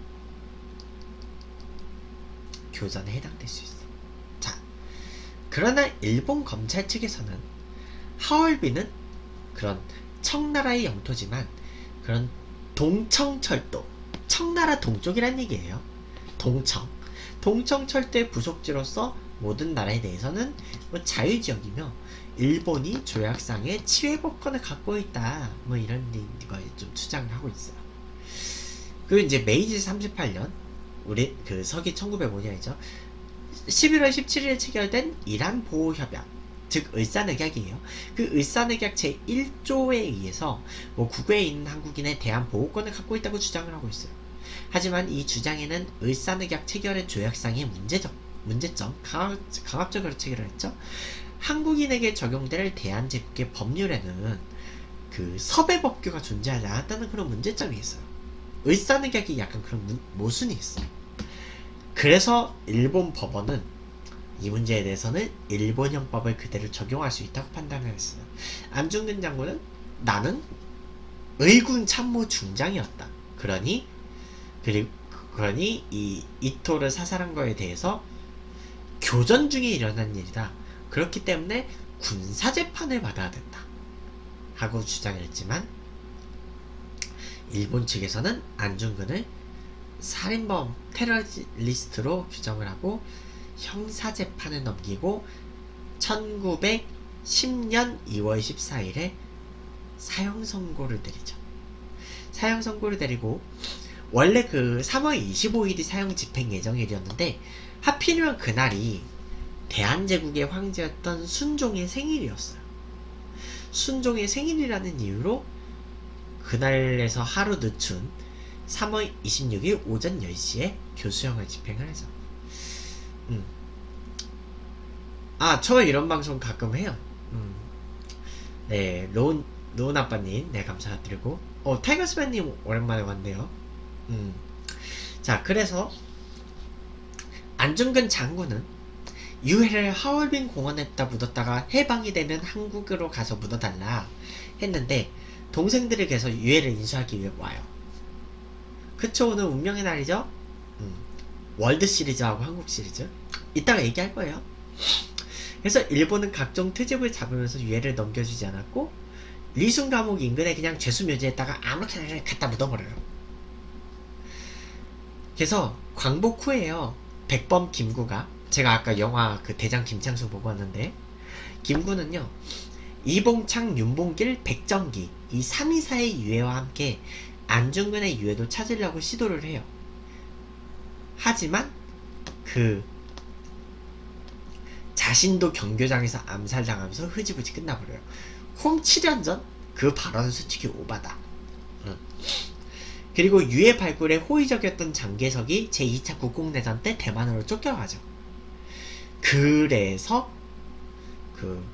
교전에 해당될 수 있어요. 자, 그러나 일본 검찰 측에서는 하얼빈은 그런 청나라의 영토지만 그런 동청철도, 청나라 동쪽이란 얘기예요. 동청. 동청철도의 부속지로서 모든 나라에 대해서는 뭐 자유지역이며 일본이 조약상의 치외법권을 갖고 있다, 뭐 이런 걸 좀 주장을 하고 있어요. 그리고 이제 메이지 삼십팔 년, 우리 그 서기 천구백오 년이죠. 십일월 십칠일에 체결된 이란 보호협약, 즉 을사늑약이에요. 그 을사늑약 제일 조에 의해서 뭐 국외에 있는 한국인에 대한 보호권을 갖고 있다고 주장을 하고 있어요. 하지만 이 주장에는 을사늑약 체결의 조약상의 문제점, 문제점, 강압, 강압적으로 체결을 했죠. 한국인에게 적용될 대한제국의 법률에는 그 섭외법규가 존재하지 않았다는 그런 문제점이 있어요. 을사늑약이 약간 그런 문, 모순이 있어요. 그래서 일본 법원은 이 문제에 대해서는 일본형법을 그대로 적용할 수 있다고 판단을 했어요. 안중근 장군은 나는 의군 참모 중장이었다. 그러니 그리고 그러니 이 이토를 사살한 거에 대해서 교전 중에 일어난 일이다. 그렇기 때문에 군사재판을 받아야 된다 하고 주장을 했지만, 일본 측에서는 안중근을 살인범, 테러리스트로 규정을 하고 형사재판을 넘기고 천구백십 년 이월 십사일에 사형 선고를 내리죠. 사형 선고를 내리고, 원래 그 삼월 이십오일이 사형 집행 예정일이었는데 하필이면 그날이 대한제국의 황제였던 순종의 생일이었어요. 순종의 생일이라는 이유로 그날에서 하루 늦춘 삼월 이십육일 오전 열 시에 교수형을 집행을 하죠. 음. 아, 저 이런 방송 가끔 해요. 음. 네, 로운, 로운 아빠님, 네, 감사드리고. 어, 타이거스맨님 오랜만에 왔네요. 음. 자, 그래서 안중근 장군은 유해를 하얼빈 공원에다 묻었다가 해방이 되면 한국으로 가서 묻어달라 했는데 동생들이 계속 유해를 인수하기 위해 와요. 그쵸, 오늘 운명의 날이죠? 음. 월드 시리즈하고 한국 시리즈 이따가 얘기할 거예요. 그래서 일본은 각종 트집을 잡으면서 유해를 넘겨주지 않았고 리순 감옥 인근에 그냥 죄수묘지에다가 아무렇게나 갖다 묻어버려요. 그래서 광복 후에요, 백범 김구가, 제가 아까 영화 그 대장 김창수 보고 왔는데, 김구는요 이봉창, 윤봉길, 백정기 이 삼이사의 유해와 함께 안중근의 유해도 찾으려고 시도를 해요. 하지만 그 자신도 경교장에서 암살당하면서 흐지부지 끝나버려요. 홈 칠 년 전 그 발언은 솔직히 오바다. 응. 그리고 유해 발굴에 호의적이었던 장개석이 제이 차 국공내전 때 대만으로 쫓겨가죠. 그래서 그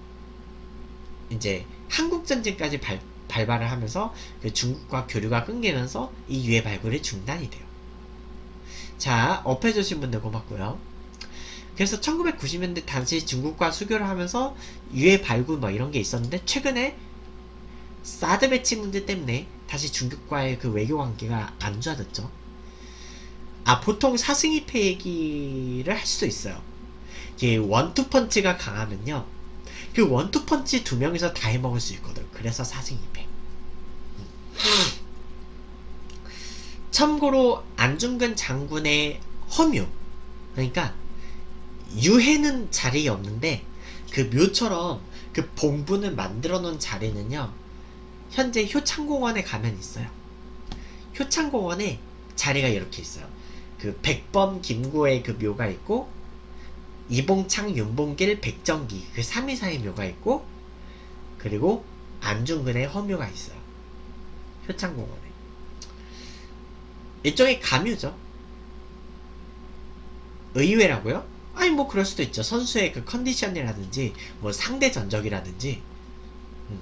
이제 한국전쟁까지 발, 발발을 하면서 그 중국과 교류가 끊기면서 이 유해 발굴이 중단이 돼요. 자, 업해주신 분들 고맙고요. 그래서 천구백구십 년대 당시 중국과 수교를 하면서 유해 발굴 뭐 이런 게 있었는데, 최근에 사드 배치 문제 때문에 다시 중국과의 그 외교 관계가 안 좋아졌죠. 아, 보통 사승이패 얘기를 할 수도 있어요. 이게 원투펀치가 강하면요, 그 원투펀치 두 명이서 다 해먹을 수 있거든. 그래서 사승이패. 음. 참고로 안중근 장군의 허묘, 그러니까 유해는 자리에 없는데 그 묘처럼 그 봉분을 만들어 놓은 자리는요, 현재 효창공원에 가면 있어요. 효창공원에 자리가 이렇게 있어요. 그 백범 김구의 그 묘가 있고, 이봉창, 윤봉길, 백정기 그 삼이사의 묘가 있고, 그리고 안중근의 허묘가 있어요. 효창공원에. 일종의 가묘죠. 의외라고요? 아니 뭐 그럴 수도 있죠. 선수의 그 컨디션이라든지 뭐 상대 전적이라든지. 음.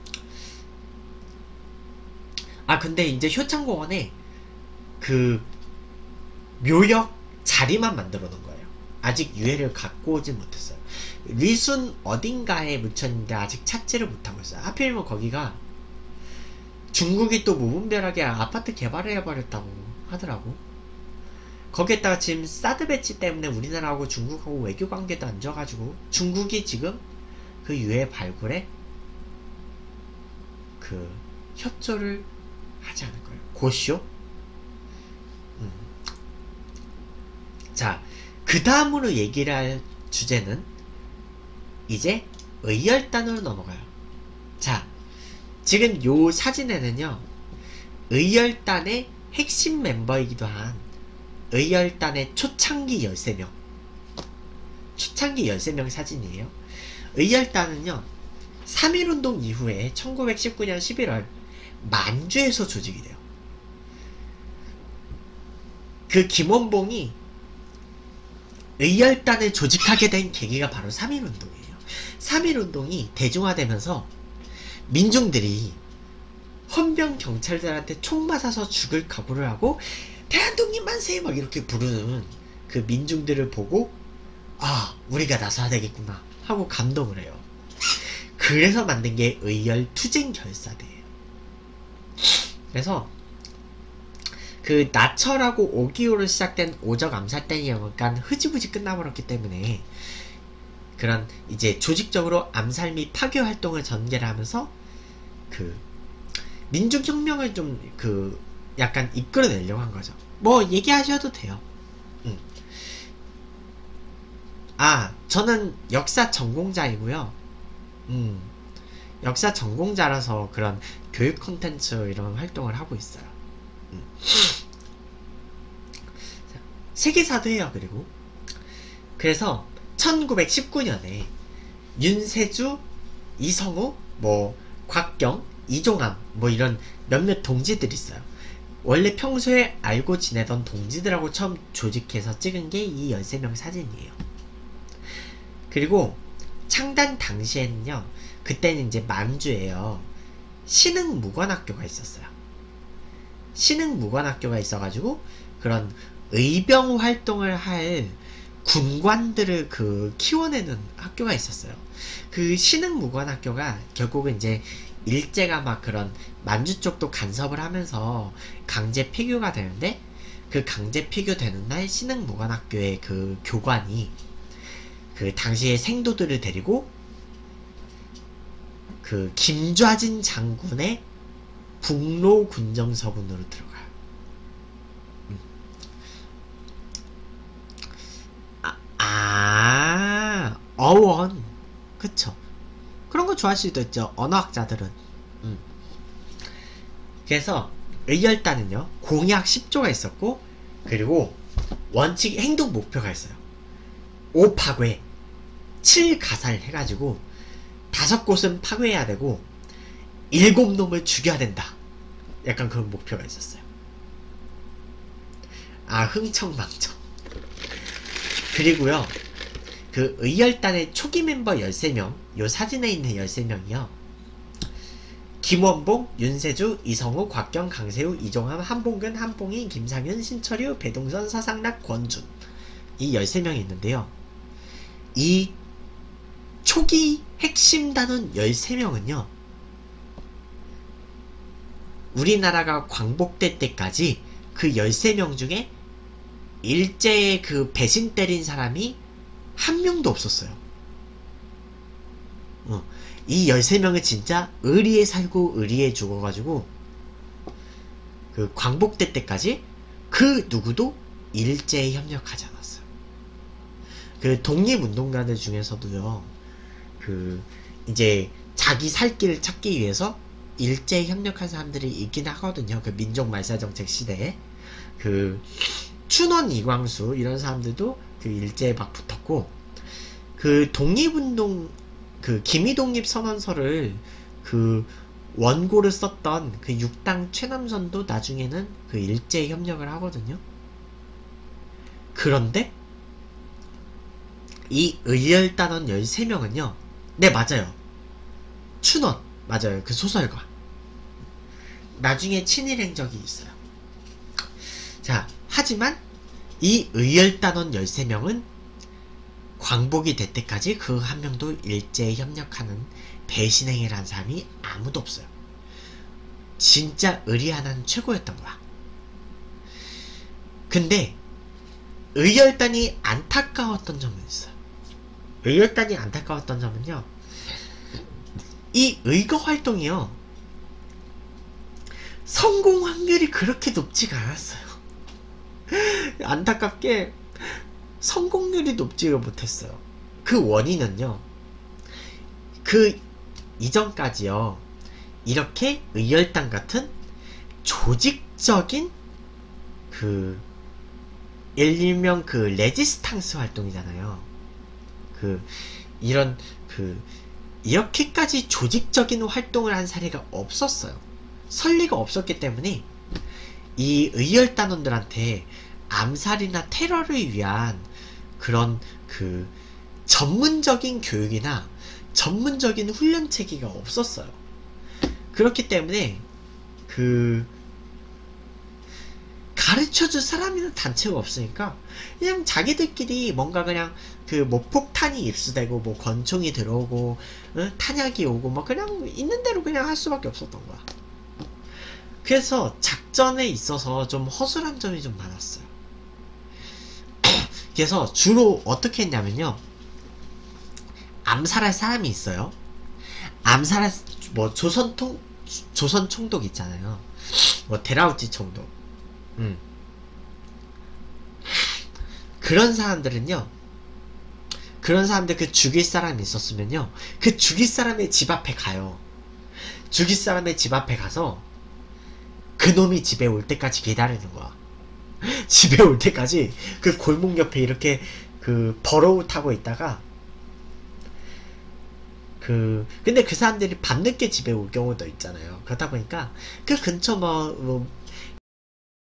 아, 근데 이제 효창공원에 그 묘역 자리만 만들어 놓은 거예요. 아직 유해를 갖고 오진 못했어요. 리순 어딘가에 묻혀있는데 아직 찾지를 못하고 있어요. 하필이면 거기가 중국이 또 무분별하게 아파트 개발을 해버렸다고 하더라고. 거기에다가 지금 사드 배치 때문에 우리나라하고 중국하고 외교 관계도 안 좋아가지고 중국이 지금 그 유해 발굴에 그 협조를 하지 않을 거예요. 고쇼? 음. 자, 그 다음으로 얘기를 할 주제는 이제 의열단으로 넘어가요. 자, 지금 요 사진에는요, 의열단의 핵심 멤버이기도 한 의열단의 초창기 열세 명, 초창기 열세 명 사진이에요. 의열단은요, 삼일운동 이후에 천구백십구 년 십일월 만주에서 조직이 돼요. 그 김원봉이 의열단을 조직하게 된 계기가 바로 삼일운동이에요. 삼일운동이 대중화되면서 민중들이 헌병 경찰들한테 총 맞아서 죽을 각오를 하고 대한독립 만세 막 이렇게 부르는 그 민중들을 보고, 아, 우리가 나서야 되겠구나 하고 감동을 해요. 그래서 만든 게 의열 투쟁 결사대예요. 그래서 그 나철하고 오기오로 시작된 오적 암살 때의 영역간 흐지부지 끝나버렸기 때문에 그런 이제 조직적으로 암살 및 파괴 활동을 전개를 하면서 그 민중혁명을 좀 그 약간 이끌어내려고 한 거죠. 뭐 얘기하셔도 돼요. 음. 아, 저는 역사 전공자이고요. 음, 역사 전공자라서 그런 교육 콘텐츠 이런 활동을 하고 있어요. 음. 세계사도 해요. 그리고 그래서 천구백십구 년에 윤세주, 이성우, 뭐 곽경, 이종함 뭐 이런 몇몇 동지들이 있어요. 원래 평소에 알고 지내던 동지들하고 처음 조직해서 찍은 게 이 열세 명 사진이에요. 그리고 창단 당시에는요, 그때는 이제 만주에요, 신흥무관학교가 있었어요. 신흥무관학교가 있어가지고 그런 의병 활동을 할 군관들을 그 키워내는 학교가 있었어요. 그 신흥무관학교가 결국은 이제 일제가 막 그런 만주 쪽도 간섭을 하면서 강제 폐교가 되는데, 그 강제 폐교되는 날 신흥무관학교의 그 교관이 그 당시에 생도들을 데리고 그 김좌진 장군의 북로 군정서군으로 들어가요. 음. 아, 아, 어원. 그쵸. 그런 거 좋아할 수도 있죠. 언어학자들은. 음. 그래서 의열단은요, 공약 십 조가 있었고, 그리고 원칙 행동 목표가 있어요. 오 파괴, 칠 가살 해가지고 다섯 곳은 파괴해야 되고 일곱 놈을 죽여야 된다. 약간 그런 목표가 있었어요. 아, 흥청망청. 그리고요, 그 의열단의 초기 멤버 열세 명, 요 사진에 있는 열세 명이요, 김원봉, 윤세주, 이성우, 곽경, 강세우, 이종함, 한봉근, 한봉희, 김상윤, 신철유, 배동선, 서상락, 권준, 이 열세 명이 있는데요, 이 초기 핵심 단원 열세 명은요 우리나라가 광복될 때까지 그 열세 명 중에 일제에 그 배신 때린 사람이 한 명도 없었어요. 어, 이 열세 명은 진짜 의리에 살고 의리에 죽어가지고 그 광복될 때까지 그 누구도 일제에 협력하지 않았어요. 그 독립운동가들 중에서도요, 그 이제 자기 살 길을 찾기 위해서 일제에 협력한 사람들이 있긴 하거든요. 그 민족말살정책 시대에 그 춘원 이광수 이런 사람들도 그 일제에 막 붙었고, 그 독립운동 그 기미독립선언서를 그 원고를 썼던 그 육당 최남선도 나중에는 그 일제에 협력을 하거든요. 그런데 이 의열단원 열세 명은요, 네 맞아요, 춘원 맞아요, 그 소설가 나중에 친일행 적이 있어요. 자, 하지만 이 의열단원 열세 명은 광복이 될 때까지 그 한 명도 일제에 협력하는 배신행위를 한 사람이 아무도 없어요. 진짜 의리하나는 최고였던 거야. 근데 의열단이 안타까웠던 점은 있어요. 의열단이 안타까웠던 점은요, 이 의거 활동이요, 성공 확률이 그렇게 높지가 않았어요. 안타깝게 성공률이 높지가 못했어요. 그 원인은요, 그 이전까지요, 이렇게 의열단 같은 조직적인 그 일명 그 레지스탕스 활동이잖아요. 그 이런 그 이렇게까지 조직적인 활동을 한 사례가 없었어요. 선리가 없었기 때문에 이 의열단원들한테 암살이나 테러를 위한 그런 그 전문적인 교육이나 전문적인 훈련 체계가 없었어요. 그렇기 때문에 그 가르쳐줄 사람이나 단체가 없으니까 그냥 자기들끼리 뭔가 그냥 그 뭐 폭탄이 입수되고 뭐 권총이 들어오고 어? 탄약이 오고 뭐 그냥 있는 대로 그냥 할 수밖에 없었던 거야. 그래서 작전에 있어서 좀 허술한 점이 좀 많았어요. 그래서 주로 어떻게 했냐면요, 암살할 사람이 있어요. 암살할 뭐 조선통 조선 총독 있잖아요. 뭐 데라우치 총독. 음. 그런 사람들은요, 그런 사람들 그 죽일 사람이 있었으면요, 그 죽일 사람의 집 앞에 가요. 죽일 사람의 집 앞에 가서 그놈이 집에 올 때까지 기다리는 거야. 집에 올 때까지 그 골목 옆에 이렇게 그 버러우 타고 있다가 그 근데 그 사람들이 밤늦게 집에 올 경우도 있잖아요. 그러다 보니까 그 근처 뭐, 뭐